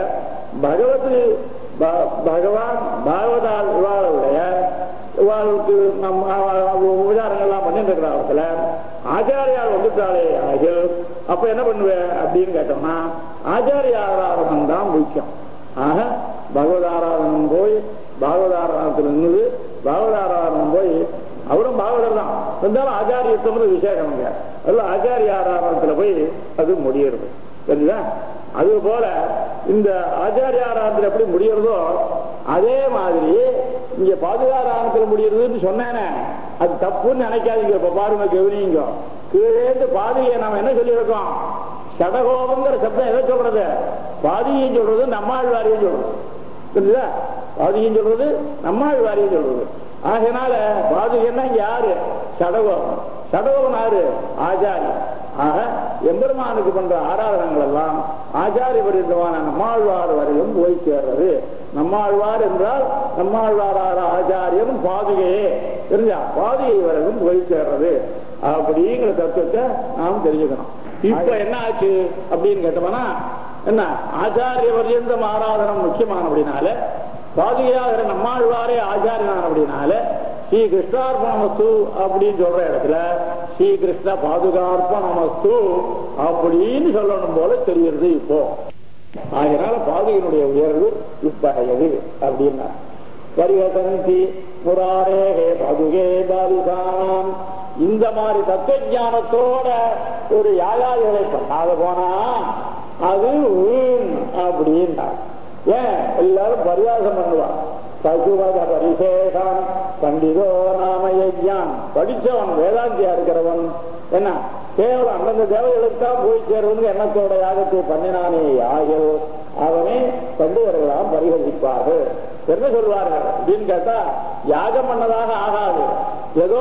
பகவான் பாகவதால் இவாளுடைய இவாளுக்கு நம்ம உபச்சாரங்கள்லாம் பண்ணிட்டு இருக்கிற அவத்துல ஆச்சாரியால் வந்துட்டாலே ஆகில் அப்ப என்ன பண்ணுவேன் அப்படின்னு கேட்டோம்னா ஆச்சாரிய ஆராதனம் தான் முக்கியம். ஆக பகவத் ஆராதனம் போய் பாகவத ஆராதனத்தில் நின்றுது, பாகவத ஆராதனம் போய் அவரும் பாகவதர் தான் இருந்தாலும் ஆச்சாரியத்துவம் விசேஷம். அதுல ஆச்சாரிய ஆராதனத்துல போய் அது முடியறது. சரிங்களா? அது போல இந்த ஆச்சாரிய ஆராதனத்தில் எப்படி முடியறதோ அதே மாதிரி இங்க பாதுகாராதனத்துல முடியறதுன்னு சொன்னேனே அது தப்புன்னு நினைக்காதீங்க. இப்ப பாருங்க கவனிங்க, கீழேந்து பாதுகையை நாம என்ன சொல்லியிருக்கோம்? சடகோபங்கிற சப்தம் எதை சொல்றது? பாதுகையும் சொல்றது நம்மாழ்வாரையும் சொல்றது. புரியுதா? பாதுகையும் சொல்றது நம்மாழ்வாரையும் சொல்றது. ஆகையினால பாதுகைன்னா இங்க யாரு? சடகோபம். சடகோபன் யாரு? ஆச்சாரி. ஆக எம்பெருமானுக்கு பண்ற ஆராதனங்கள் எல்லாம் ஆச்சாரிய பரிந்தமான நம்மாழ்வார் வரையும் போய் சேர்றது. நம்மாழ்வார் என்றால் நம்மாழ்வார் ஆச்சாரியம் பாதுகையே தெரிஞ்சா பாதுகை வரையும் போய் சேர்றது அப்படிங்கிற தத்துவத்தை நாம் தெரிஞ்சுக்கணும். இப்ப என்ன ஆச்சு அப்படின்னு கேட்டோம்னா என்ன ஆச்சாரிய பரியந்தம் ஆராதனம் முக்கியமான அப்படின்னால பாதுகையாக நம்மாழ்வாரே ஆச்சாரியனான அப்படின்னால ஸ்ரீ கிருஷ்ணார்ப்பணமஸ்து அப்படின்னு சொல்ற இடத்துல ஸ்ரீ கிருஷ்ண பாதுகார்ப்பணமஸ்து அப்படின்னு சொல்லணும் போல தெரியுது இப்போ. அதனால பாதுகையினுடைய உயர்வு இப்படையது அப்படின்னா பரிவசந்தி முராரே பாதுகே பாதுகாம். இந்த மாதிரி தத்துவ ஞானத்தோட ஒரு யாகாதிகளை பண்ணாத போனா அது அப்படின்னா ஏன் எல்லாரும் பரியாசம் பண்ணுவான். பசுவத பரிசேஷம் பண்டிதோ நாம யஜ்ஞான். படிச்சவன் வேதாந்தியா இருக்கிறவன் என்ன கேவலம் அந்தந்த தேவைகளுக்கு தான் போய் சேருவங்க எண்ணத்தோட யாகத்தை பண்ணினானே ஆகியோ அவனை பண்டிதர்களாம் பரிகரிப்பார்கள். என்ன சொல்வார்கள் அப்படின்னு கேட்டா யாகம் பண்ணதாக ஆகாது. ஏதோ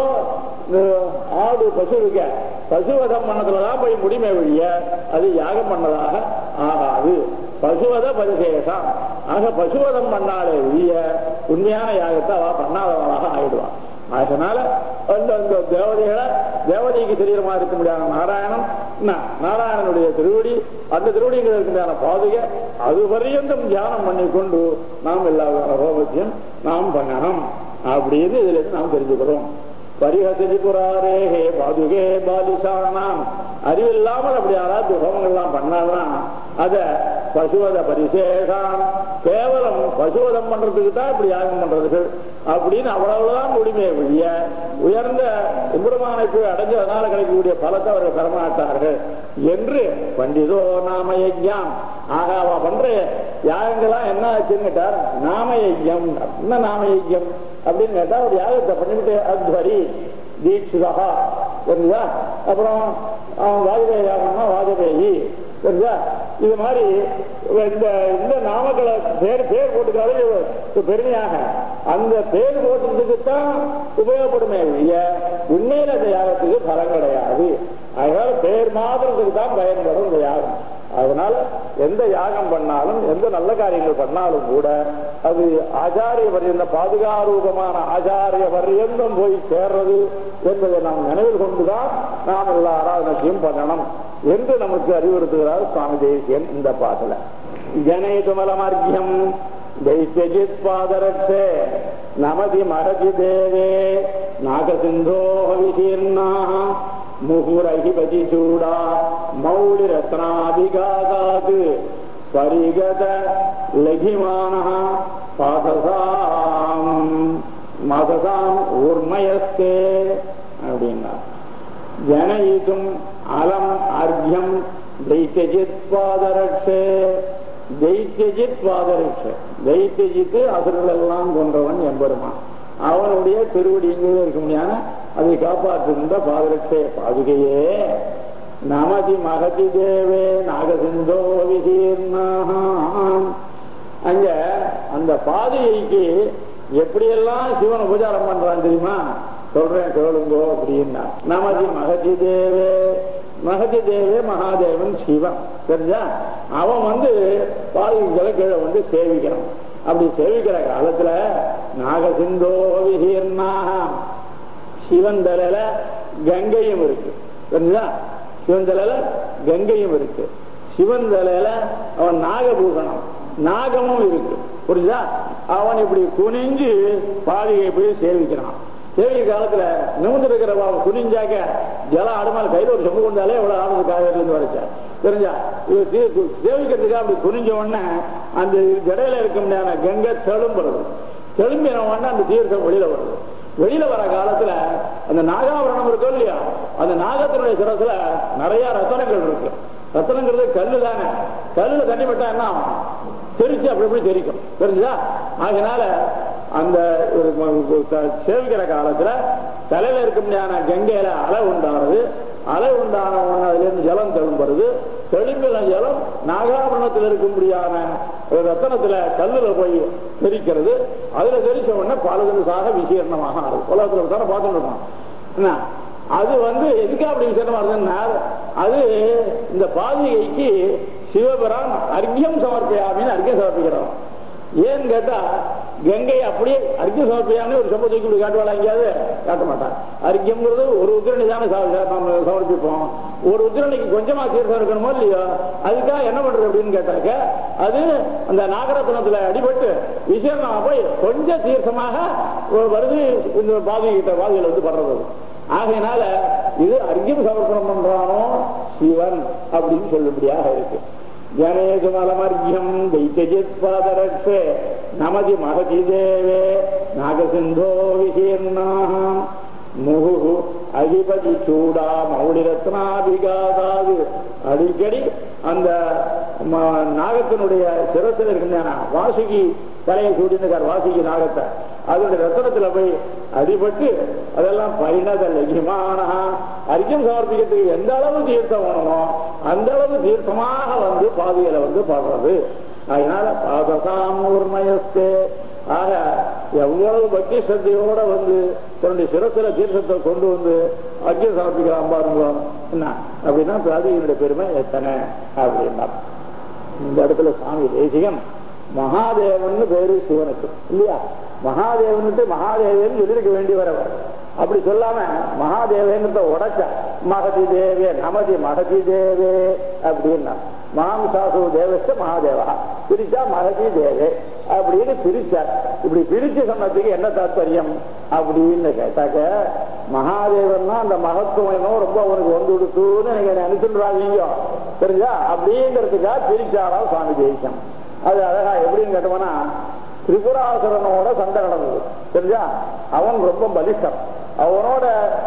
ஆடு பசு இருக்க பசுவதம் பண்ணதுலதான் போய் முடிமை வழிய அது யாகம் பண்ணதாக ஆகாது. பசுவத பரிசேஷம். ஆக பசுவதம் பண்ணாலே ஒழிய உண்மையான யாகத்தை அவ பண்ணாதவளாக ஆயிடுவான். அதனால அந்த தேவதைகளை தேவதைக்கு தெரியுமா இருக்க முடியாத நாராயணன் நாராயணனுடைய திருவடி அந்த திருவடிகள் இருக்கின்ற பாதுகை அது வரையும் தியானம் பண்ணி கொண்டு நாம் எல்லா ஹோமத்தையும் நாம் பண்ணணும் அப்படின்னு இதுல இருந்து நாம் தெரிஞ்சுக்கிறோம். பரிஹசி புராரேகே பாதுகே பாலிசானாம். அறிவில்லாமல் அப்படி யாராவது ஹோமங்கள்லாம் பண்ணாதான் அத பசுவத பரிசேஷம் கேவலம் பசுவதம் பண்றதுக்கு தான் இப்படி யாகம் பண்றதுகள் அப்படின்னு அவ்வளவுதான் முடிமையை வழிய உயர்ந்த எம்பெருமானுக்கு அடைஞ்சதுனால கிடைக்கக்கூடிய பலத்தை அவர்கள் தரமாட்டார்கள் என்று பண்டிதோ நாம யஜ்ஞம். ஆக அவ பண்ற யாகங்கள்லாம் என்ன ஆச்சுன்னு கேட்டார் நாம யஜ்ஞம். என்ன நாம யஜ்ஞம் அப்படின்னு கேட்டா ஒரு யாகத்தை பண்ணிவிட்டு அத்வரி தீட்சிதா தெரியுதா. அப்புறம் வாஜபேயி யாகம்னா வாஜபேயி தெரியுதா. இது மாதிரி இந்த நாமக்களை பேர் போட்டுக்கிறாரு பெருமையாக அந்த பேர் போட்டுறதுக்குத்தான் உபயோகப்படுமே இல்லைய உண்மையில அந்த யாகத்துக்கு பலம் கிடையாது. அதனால பேர் மாத்திரத்துக்கு தான் பயன்படும் இந்த யாகம். அதனால எந்த யாகம் பண்ணாலும் எந்த நல்ல காரியங்கள் பண்ணாலும் கூட அது ஆச்சாரிய பரியந்த பாதுகாரூபமான ஆச்சாரிய பரியந்தம் போய் சேர்றது என்பதை நாம் நினைவில் கொண்டுதான் நாம் எல்லா ஆராதனையும் பண்ணணும் என்று நமக்கு அறிவுறுத்துகிறார் சுவாமி தேசியன் இந்த பாட்டுல. ஜனேதுமலமார்க்கியம் தைத்யஜித் பாதரட்சே நமதி மகதி தேவே நாகசிந்தோ விசீர்ணா முகுரகிபதி சூடா மௌலி ரத்னாபிகாதாது பரிகத லகிமான மதசாம் ஊர்மயஸ்தே அப்படின்னா ஜனயிதும் அலம் அர்க்யம் தைத்தியஜித் பாதரட்சே தைத்தியஜித் பாதரட்சே தைத்தியஜித்து அசுரர்கள் எல்லாம் கொன்றவன் எம்பெருமான் அவனுடைய திருவடி இங்கே இருக்க முடியாத அதை காப்பாற்றுகின்ற பாதரட்சே பாதுகையே நமதி மகதி தேவே நாகசிந்தோ விசீர்ணாம் அங்க அந்த பாதுகைக்கு எப்படியெல்லாம் சிவன் உபச்சாரம் பண்றான் தெரியுமா சொல்றேன் கேளுங்கோ அப்படின்னா நமதி மகதி தேவே மகதி தேவே மகாதேவன் சிவன் தெரிஞ்சா அவன் பாதுகளை கீழே சேவிக்கிறான் அப்படி சேவிக்கிற காலத்துல நாகசிந்தோ விசீர்ணாம் சிவன் தலையில கங்கையும் இருக்கு தெரிஞ்சா சிவன் தலையில கங்கையும் இருக்கு சிவன் தலையில அவன் நாகபூஷணம் நாகமும் இருக்கு புரியுதா அவன் இப்படி குனிஞ்சு பாதிகை போய் சேவிக்கிறான் சேவிக்க காலத்துல நிமிந்து இருக்கிற குனிஞ்சாக்க ஜலம் அடுமால் கையில் ஒரு சொம்பு கொண்டாலே எவ்வளவு ஆனது காவிரிலிருந்து வரைச்சா தெரிஞ்சா சேவிக்கிறதுக்காக அப்படி குனிஞ்ச உடனே அந்த ஜடையில இருக்க முடியாத கங்கை தெளும்புறது தெளும்பின உடனே அந்த தீர்த்தம் வெளியில வர காலத்துல அந்த நாகாபரணம் இருக்கும் இல்லையா அந்த நாகத்தினுடைய சிரசுல நிறைய ரத்தனங்கள் இருக்கு ரத்தனங்கிறது கல்லு தானே கல்லுல தண்ணி பட்டா என்ன ஆகும் தெரிச்சு அப்படி எப்படி தெரிக்கும் தெரிஞ்சுதா அதனால அந்த சேவிக்கிற காலத்துல தலையில இருக்க முடியாத கங்கையில அலை உண்டானது அலை உண்டான அதுல இருந்து ஜலம் தெளும்புறது தெளிம்பின ஜலம் நாகாபரணத்தில் இருக்க முடியாத ரத்தனத்துல கல்லுல போய் தெரிக்கிறது அதுல தெரிச்ச உடனே பலதுசாக விசீர்ணமாக ஆகுது உலகத்துல தானே பார்த்துட்டு இருக்கோம் அது எதுக்கா அப்படி விசேஷமா இருந்ததுன்னா அது இந்த பாதுகைக்கு சிவபிரான் அர்க்கியம் சமர்ப்பியாமின்னு அர்க்கியம் சமர்ப்பிக்கிறோம் ஏன்னு கேட்டா கங்கை அப்படியே அர்க்கியம் சமர்ப்பியான்னு ஒரு சொம்ப தூக்கி காட்டுவாளா எங்கேயாவது காட்ட மாட்டான் அர்க்கியம்ங்கிறது ஒரு உத்திரணி தானே சமர்ப்பிப்போம் ஒரு உத்திரணிக்கு கொஞ்சமா தீர்த்தம் இருக்கணுமோ இல்லையோ அதுக்காக என்ன பண்றது அப்படின்னு கேட்டாக்க அது அந்த நாகரத்னத்துல அடிபட்டு விசேஷமா போய் கொஞ்சம் தீர்த்தமாக வருது இந்த பாதியில படுறது ஆகையினால இது அர்க்கியம் சமர்ப்பணம் பண்றானோ சிவன் அப்படின்னு சொல்லும்படியாக இருக்கு ஜனேது மலமர்க்கியம் தைத்தியஜித் பாதரட்சே நமதி மகதி தேவே நாகசிந்தோ விசீர்ணாம் முகு அகிபதி சூடா மௌலி ரத்னாபிகாதாது அடிக்கடி அந்த நாகத்தினுடைய சிரத்தில் இருக்கின்றன வாசுகி தலையை சூடினார் வாசுகி நாகத்தை அதனுடைய ரத்தனத்துல போய் அடிபட்டு அதெல்லாம் பரிணத லகிமான அர்க்கியம் சமர்ப்பிக்கிறதுக்கு எந்த அளவு தீர்த்தம் வேணுமோ அந்த அளவு தீர்த்தமாக பாதையில பாடுறது அதனால பாதசாம் ஊர்மயஸ்தே ஆக எவ்வளவு பக்தி சத்தையோட தன்னுடைய சிரசில தீர்த்தத்தை கொண்டு அர்க்கியம் சமர்ப்பிக்கலாம் பாருங்க என்ன அப்படின்னா பாதிகளுடைய பெருமை எத்தனை அப்படின்னா இந்த இடத்துல சுவாமி தேசிகன் மகாதேவன் பேரு சிவனுக்கு இல்லையா மகாதேவனுக்கு மகாதேவன் சொல்லிருக்க வேண்டி வரவர் அப்படி சொல்லாம மகாதேவன் உடைச்ச மகதி தேவே நமதி மகதி தேவே அப்படின்னா மாம்சாசு தேவஸ்த மகாதேவா பிரிச்சா மகதி தேவே அப்படின்னு பிரிச்சார் இப்படி பிரிச்சு சொன்னதுக்கு என்ன தாத்பரியம் அப்படின்னு கேட்டாக்க மகாதேவன் அந்த மகத்துவம் ரொம்ப அவனுக்கு கொடுத்துன்னு நீங்க நினைச்சுறாங்க தெரிஞ்சா அப்படிங்கிறதுக்காக பிரிச்சாரா சுவாமி தேசியம் அது அழகா எப்படின்னு கேட்டோம்னா திரிபுராசுரனோட சண்டை நடந்தது தெரிஞ்சா அவன் ரொம்ப பலிஷ்டம் அவனோட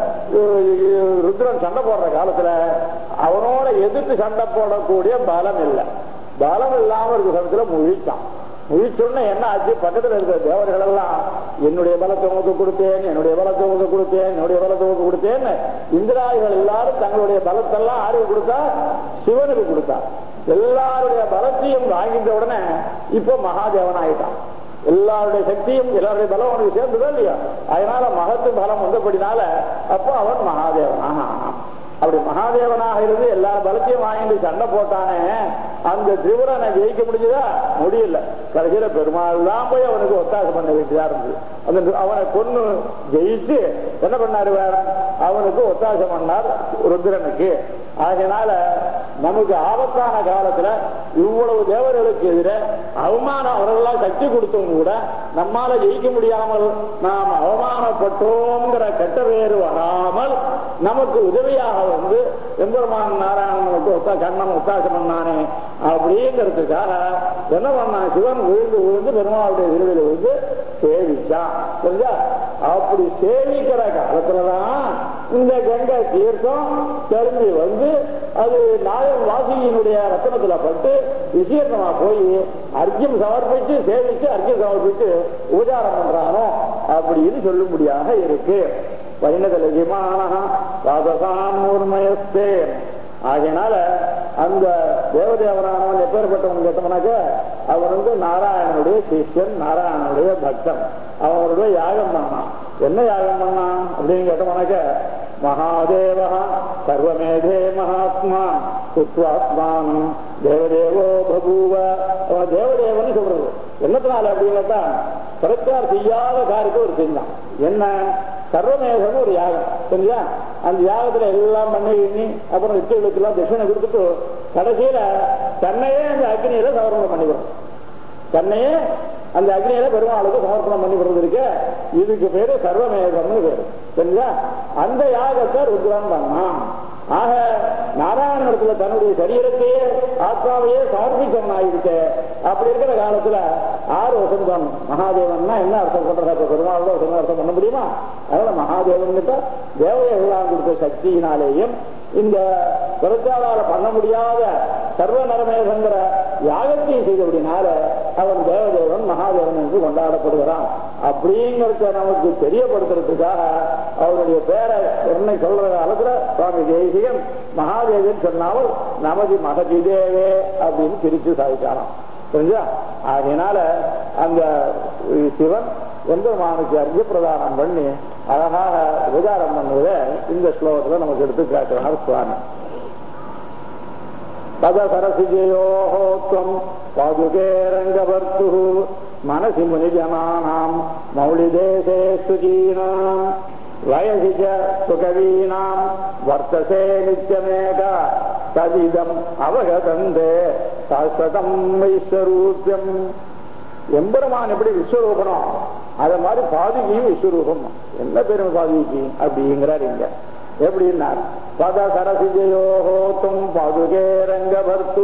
ருத்ரன் சண்டை போடுற காலத்துல அவனோட எதிர்த்து சண்டை போடக்கூடிய பலம் இல்லை பலம் இல்லாம இருக்க சமயத்துல முழிச்சான் முழிச்சோன்னு என்ன ஆச்சு பக்கத்துல இருக்கிற தேவர்கள் எல்லாம் என்னுடைய பலத்தை உனக்கு கொடுத்தேன் என்னுடைய பலத்தை உனக்கு கொடுத்தேன் என்னுடைய பலத்தை உனக்கு கொடுத்தேன்னு இந்திராதிகள் எல்லாரும் தங்களுடைய பலத்தெல்லாம் ஆர்வம் கொடுத்தா சிவனுக்கு கொடுத்தா எல்லாருடைய பலத்தையும் வாங்கிட்ட உடனே இப்ப மகாதேவன் ஆயிட்டான் எல்லாருடைய சக்தியும் எல்லாருடைய பலம் அவனுக்கு சேர்ந்துதான் இல்லையா அதனால மகத்து பலம் வந்தபடினால அப்போ அவன் மகாதேவனாக ஆனான் அப்படி மகாதேவனாக இருந்து எல்லா பலத்தையும் வாங்கி சண்டை போட்டானே அந்த திரிபுரனை ஜெயிக்க முடிஞ்சதா முடியல கடைசியில பெருமாள் தான் போய் அவனுக்கு ஒத்தாசம் பண்ண வேண்டியதா இருந்தது அந்த அவனை கொன்னு ஜெயிச்சு என்ன பண்ணாரு வேற அவனுக்கு ஒத்தாசம் பண்ணார் ருத்ரனுக்கு ஆகையினால நமக்கு ஆபத்தான காலத்துல இவ்வளவு தேவர்களுக்கு எதிர அவமானம் அவர்களால் சக்தி கொடுத்தும் கூட நம்மால ஜெயிக்க முடியாமல் நாம் அவமானப்பட்டோங்கிற கெட்ட பேரு வராமல் நமக்கு உதவியாக வந்து எம்பெருமான் நாராயணனுக்கு கண்ணன் ஒத்தாசம் பண்ணானே அப்படிங்கிறதுக்காக என்ன பண்ணான், சிவன் விழுந்து பெருமாளுடைய திருவிழா விழுந்து சேவிச்சான். சரியா? அப்படி சேவிக்கிற காலத்துலதான் இந்த கங்கை தீர்த்தம் தெரிஞ்சு வந்து அது நாயன் வாசியினுடைய ரத்தனத்துல பட்டு விசீர்ணமா போய் அர்க்கியம் சமர்ப்பிச்சு சேவிச்சு அர்க்கியம் சமர்ப்பிச்சு உபச்சாரம் பண்றானோ அப்படின்னு சொல்லும்படியாக இருக்கு. வைணதலகிமானே ஆகையினால அந்த தேவதேவரானவன் எப்பேற்பட்டவன் கேட்டவனாக்க அவன் வந்து நாராயணனுடைய சிஷ்யன், நாராயணனுடைய பக்தன். அவனுடைய யாகம் பண்ணான். என்ன யாகம் பண்ணான் அப்படின்னு கேட்டவனாக்க மகாதேவ சர்வமேதே மகாத்மா சுத்வாத்மானம் தேவதேவோ பபூவ. அவன் தேவதேவன் சொல்றது என்னத்தினால அப்படின்னு கேட்டா பிரச்சார் செய்யாத காரியத்தை ஒரு செஞ்சான். என்ன? சர்வமேதம் ஒரு யாகம். சரியா? அந்த யாகத்துல எல்லாம் பண்ணி எண்ணி அப்புறம் நிச்சயங்களுக்கு எல்லாம் தட்சிணை கொடுத்துட்டு கடைசியில தன்னையே அந்த அக்னியில சமர்ப்பணம் பண்ணிக்கிறோம். தன்னையே அந்த அக்னியில பெருமாளுக்கு சமர்ப்பணம் பண்ணி விடுறது இருக்கு. இதுக்கு பேரு சர்வமேதம்னு பேரு. சரிங்களா? அந்த யாகத்தை ருத்ரன் பண்ணான். ஆக நாராயணத்துல தன்னுடைய சரீரத்தையே ஆத்மாவையே சமர்ப்பிச்சவன் ஆயிடுச்சு. அப்படி இருக்கிற காலத்துல ஆறு வசந்தம் மகாதேவன்னா என்ன அர்த்தம் பண்றதா? பெருமாளோட அர்த்தம் பண்ண முடியுமா? அதனால மகாதேவன் கிட்ட தேவதைகளாம் கொடுத்த சக்தியினாலேயும் இந்த பெருத்தாளால பண்ண முடியாத சர்வ நரமேதங்கிற யாகத்தையும் செய்தபடினால அவன் தேவதேவன் மகாதேவன் என்று கொண்டாடப்படுகிறான். அப்படிங்கிறத நமக்கு தெரியப்படுத்துறதுக்காக அவருடைய பேரை என்னை சொல்ற காலத்துல சுவாமி தேசிகன் மகாதேவன் சொன்னாமல் நமது மகதி தேவே அப்படின்னு பிரித்து சாதிச்சாராம். புரிஞ்சா? அதனால அந்த சிவன் எம்பெருமானுக்கு அர்க்கிய பிரதானம் பண்ணி அழகாக உபகாரம் பண்ணுவதை இந்த ஸ்லோகத்துல நமக்கு எடுத்து காட்டுறார் சுவாமி. பத சரசிஜயோஹோத்வம் பாதுகே ரங்கவர்த்து மனசி முனிஜனானாம் மௌலிதேசே சுஜீனாம் வயசி சுகவீனாம் வர்த்தசே நித்யமேக ததிதம் அவகதந்தே சாஸ்வதம் வைஸ்வரூபியம். எம்பெருமான் எப்படி விஸ்வரூபனோ அத மாதிரி பாதுகையும் விஸ்வரூபம். என்ன பெருமை பாதுகைக்கு அப்படிங்கிறார் இங்க. எப்படின்னா பத சரசிஜயோஹோத்தும் பாதுகே ரங்கவர்த்து.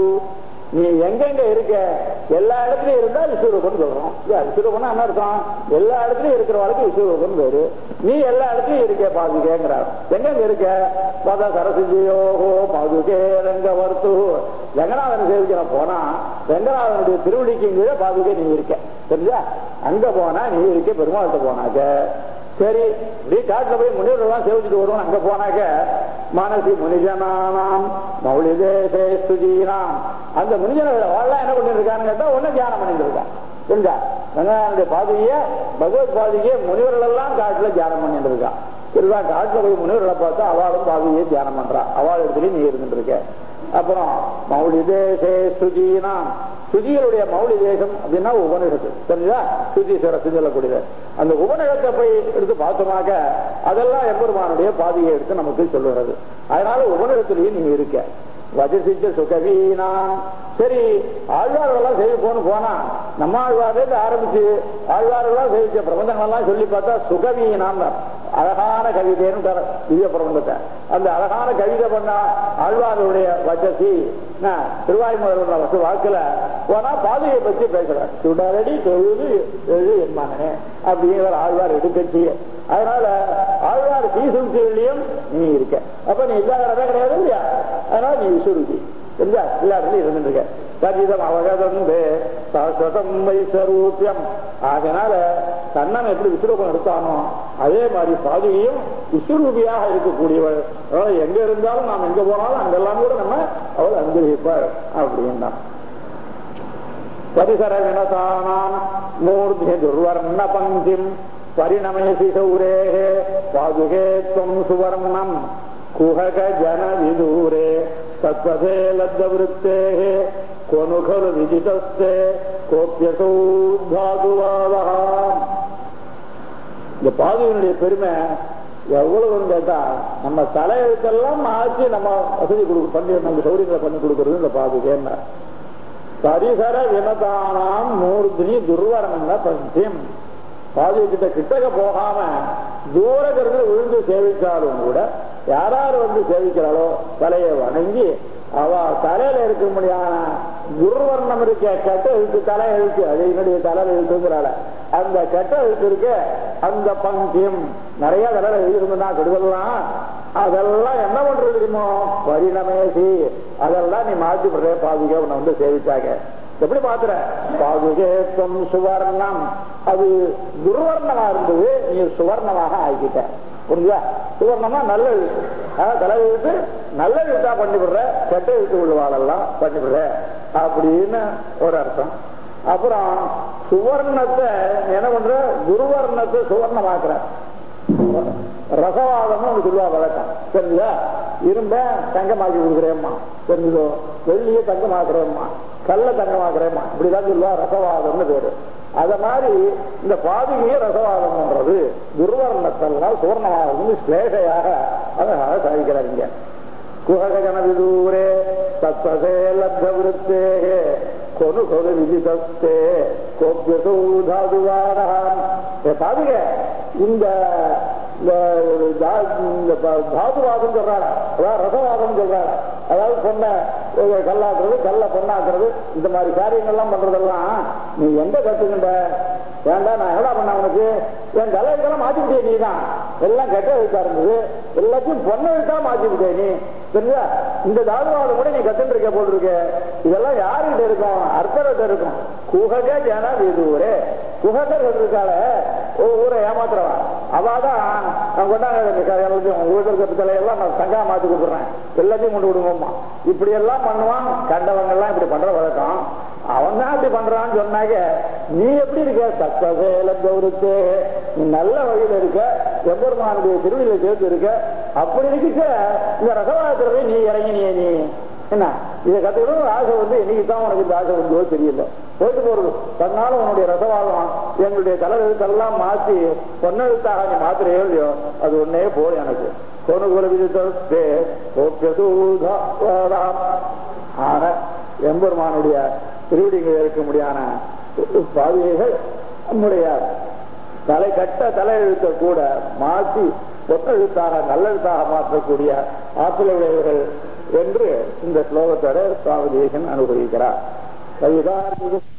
நீ எங்கெங்க இருக்க எல்லா இடத்துலயும் இருந்தா விஸ்வரூபம் சொல்றோம். விஸ்வரூபம்னா என்ன அர்த்தம்? எல்லா இடத்துலயும் இருக்கிறவளுக்கு விஸ்வரூபம் பேரு. நீ எல்லா இடத்துலயும் இருக்க பாதுகேங்கிறார். எங்கெங்க இருக்க? பத சரசிஜயோஹோ பாதுகே ரங்கவர்த்து. ரங்கநாதன் சேவிக்கிற போனா ரங்கநாதனுடைய திருவடிக்கு கீழே பாதுகே நீ இருக்க. தெரிஞ்சா? அங்க போனா நீ இருக்க. பெருமாள்கிட்ட போனாக்க சரி இப்படி காட்டுல போய் முனிவர்கள்லாம் சேவிச்சுட்டு வருவோம். அங்க போனாக்க மனசி முனிஜனானாம் மௌலிதேசே சுஜீனாம். அந்த முனிஜனர்கள் அவெல்லாம் என்ன பண்ணிட்டு இருக்கான்னு கேட்டா ஒன்னும் தியானம் பண்ணிட்டு இருக்கான். தெரிஞ்சா? ரங்கநாதனுடைய பாதுகைய பகவத் பாதுகைய முனிவர்கள் எல்லாம் காட்டுல தியானம் பண்ணிட்டு இருக்கான். சரிதா? காட்டுல போய் முனிவர்களை பார்த்தா அவளும் பாதுகையை தியானம் பண்றா. அவள் இடத்துலயும் நீ இருந்துட்டு இருக்க. அப்புறம் மௌலிதேசே சுஜீனாம். சுஜிகளுடைய மௌலி தேசம் அப்படின்னா உபநிடத்து. தெரிஞ்சா? சுஜீஸ்வர சொல்லக்கூடியது. அந்த உபநிடத்தை போய் எடுத்து பார்த்தோமாக்க அதெல்லாம் எம்பெருமானுடைய பாதையை எடுத்து நமக்கு சொல்லுகிறது. அதனால உபநிடத்திலேயே நீங்க இருக்க. வஜசிச்ச சுகவீனாம். சரி ஆழ்வார்களெல்லாம் சேவிப்போன்னு போனா நம்ம ஆழ்வார்ல ஆரம்பிச்சு ஆழ்வார்களெல்லாம் சேவிச்ச பிரபந்தங்கள் எல்லாம் சொல்லி பார்த்தா சுகவீனாம் அழகான கவிதைன்னு திவ்ய பிரபந்தத்தை. அந்த அழகான கவிதை பண்ணா ஆழ்வார்களுடைய வஜசி திருவாய்மொழி வாக்குல போனா பாதையை பற்றி பேசுறார். சுடரடி தொழுது எழுது என்மானே அப்படிங்கிற ஆழ்வார் எடுக்கட்சி. அதனால ஆழ்வார் சீசுத்திலையும் நீ இருக்க. அப்ப நீ இல்லாத இடமே கிடையாது இல்லையா? அதனால நீ விசுருதி. தெரிஞ்சா? எல்லா இடத்துலயும் இருந்துட்டு இருக்க. கதிதம் அவகதந்து சாஸ்வதம் வைஸ்வரூபியம். அதனால கண்ணன் எப்படி விஸ்வரூபம் எடுத்தானோ அதே மாதிரி பாதுகையும் விஸ்வரூபியாக இருக்கக்கூடியவள். அதனால எங்க இருந்தாலும் நாம் எங்க போனாலும் அங்கெல்லாம் கூட நம்ம அவள் அனுபவிப்பாள் அப்படின்னா. பரிசர வினதானாம் மூர்த்தி துர்வர்ண பங்கிம் பரிணமயசி சௌரேஹே பாதுகே த்வம் சுவர்ணம் குஹக ஜன விதூரே தத்வதே லப்த விருத்தேஹே கோனுகரு விஜிதஸ்தே கோப்யசௌ தாதுவாவஹா. இந்த பாதுகையினுடைய பெருமை எவ்வளவுன்னு கேட்டா நம்ம தலையெழுத்தெல்லாம் மாற்றி நம்ம வசதி பண்ணி நம்ம சௌரியங்களை பண்ணி கொடுக்கறது இந்த பாதுகை. பரிசர வினதானாம் மூர்த்தினி துர்வரண பஞ்சம். பாதிக்கிட்ட கிட்டக்க போகாம தூரகிறது விழுந்து சேவிச்சாலும் கூட யாராரு வந்து சேவிக்கிறாளோ தலையை வணங்கி அவ தலையில இருக்க முடியாத துர்வர்ணம் இருக்க கெட்ட எழுத்து தலை எழுத்து, அது என்னுடைய தலையில எழுத்துங்கிறாள அந்த கெட்ட எழுத்து இருக்க அந்த பங்கியம் நிறைய தலையில எழுதிருந்தா கெடுதலாம், அதெல்லாம் என்ன பண்றது தெரியுமோ பரிணமேசி, அதெல்லாம் நீ மாற்றி பண்ற பாதுகை உன்னை வந்து சேவிச்சாங்க. எப்படி பாத்துற பாதுகேத்தம் சுவர்ணம், அது துர்வர்ணமா இருந்தது நீ சுவர்ணமாக ஆக்கிட்ட. புரிஞ்சா? சுவர்ணமா நல்ல எழுத்து, தலை எழுத்து நல்ல எழுத்தா பண்ணிவிடுற, கெட்ட எழுத்து உள்ளவாளெல்லாம் பண்ணிவிடுற அப்படின்னு ஒரு அர்த்தம். அப்புறம் சுவர்ணத்தை என்ன பண்ற, துர்வர்ணத்தை சுவர்ணமாக்குற. ரசவாதம்னு ஒன்று சொல்லுவா வழக்கம், தெரிஞ்சுதா? இரும்ப தங்கமாக்கி கொடுக்குறேம்மா, தெரிஞ்சுதோ? வெள்ளியை தங்கமாக்குறேம்மா, கல்ல தங்கமாக்குறேம்மா, இப்படிதான் சொல்லுவா ரசவாதம்னு பேரு. அத மாதிரி இந்த பாதுகையை ரசவாதம் பண்றது, துர்வர்ணத்தெல்லாம் சுவர்ணவாதம் ஸ்லேஷையாக அழகாக சாதிக்கிறாங்க. குஹகஜனவிதூரே தத்வசே லப்தவிருத்தே கொனு கொடு விதிதஸ்தே கோப்யசூதாதுவாரஹான். பாதுகை இந்த தாதுவாதம் சொல்றாங்க, அதாவது ரசவாதம் சொல்றாங்க. அதாவது பொண்ணை கல்லாக்குறது, கல்ல பொண்ணாக்குறது, இந்த மாதிரி காரியங்கள்லாம் பண்றதெல்லாம் நீ எங்க கத்துக்கிட்ட? ஏண்டா நான் எவ்வளோ பண்ண உனக்கு? என் கலைக்கெல்லாம் மாற்றி விட்டே நீ தான், எல்லாம் கெட்ட எழுத்தா இருந்தது, எல்லாத்தையும் பொண்ணை எழுத்தா மாற்றி விட்டே நீ, தெரிஞ்சா? இந்த தாதுவாதம் கூட நீ கத்துட்டு இருக்க போல் இருக்க. இதெல்லாம் யாருகிட்ட இருக்கும்? அர்த்தத்தை இருக்கும். குஹக ஜன விதூரே, குஹகர்கள் இருக்கால ஊரை ஏமாத்துறவா, அவாதான் தலையெல்லாம் நான் தங்கா மாத்தி கொடுக்குறேன், எல்லாத்தையும் கொண்டு விடுங்கம்மா, இப்படி எல்லாம் பண்ணுவான். கண்டவங்க எல்லாம் இப்படி பண்ற வழக்கம். அவன் தான் இப்படி பண்றான்னு சொன்னாங்க. நீ எப்படி இருக்க? தத்வசேல கௌரத்தே, நீ நல்ல வழியில இருக்க, எம்பெருமானுடைய திருவிழியில சேர்த்து இருக்க. அப்படி இருக்க இந்த ரசவாதத்துல நீ இறங்கினிய, நீ என்ன இதை கத்துக்கணும் ஆசை வந்து இன்னைக்கு தான் உனக்கு இந்த ஆசை வந்தோ தெரியல. போயிட்டு போறது தன்னால உன்னுடைய ரசவாதம் எங்களுடைய தலைவெழுத்தெல்லாம் மாற்றி பொன்னெழுத்தாக நீ மாத்திரையோ இல்லையோ, அது ஒன்னே போய் எனக்கு ஆன எம்பெருமானுடைய திருவிடிகள் இருக்க முடியாத பாவிகைகள் நம்முடைய தலை கட்ட தலையெழுத்த கூட மாற்றி பொன்னெழுத்தாக நல்லெழுத்தாக மாற்றக்கூடிய ஆற்றலுடையவர்கள் என்று இந்த ஸ்லோகத்தோட சுவாமி தேசன் அனுபவிக்கிறார்.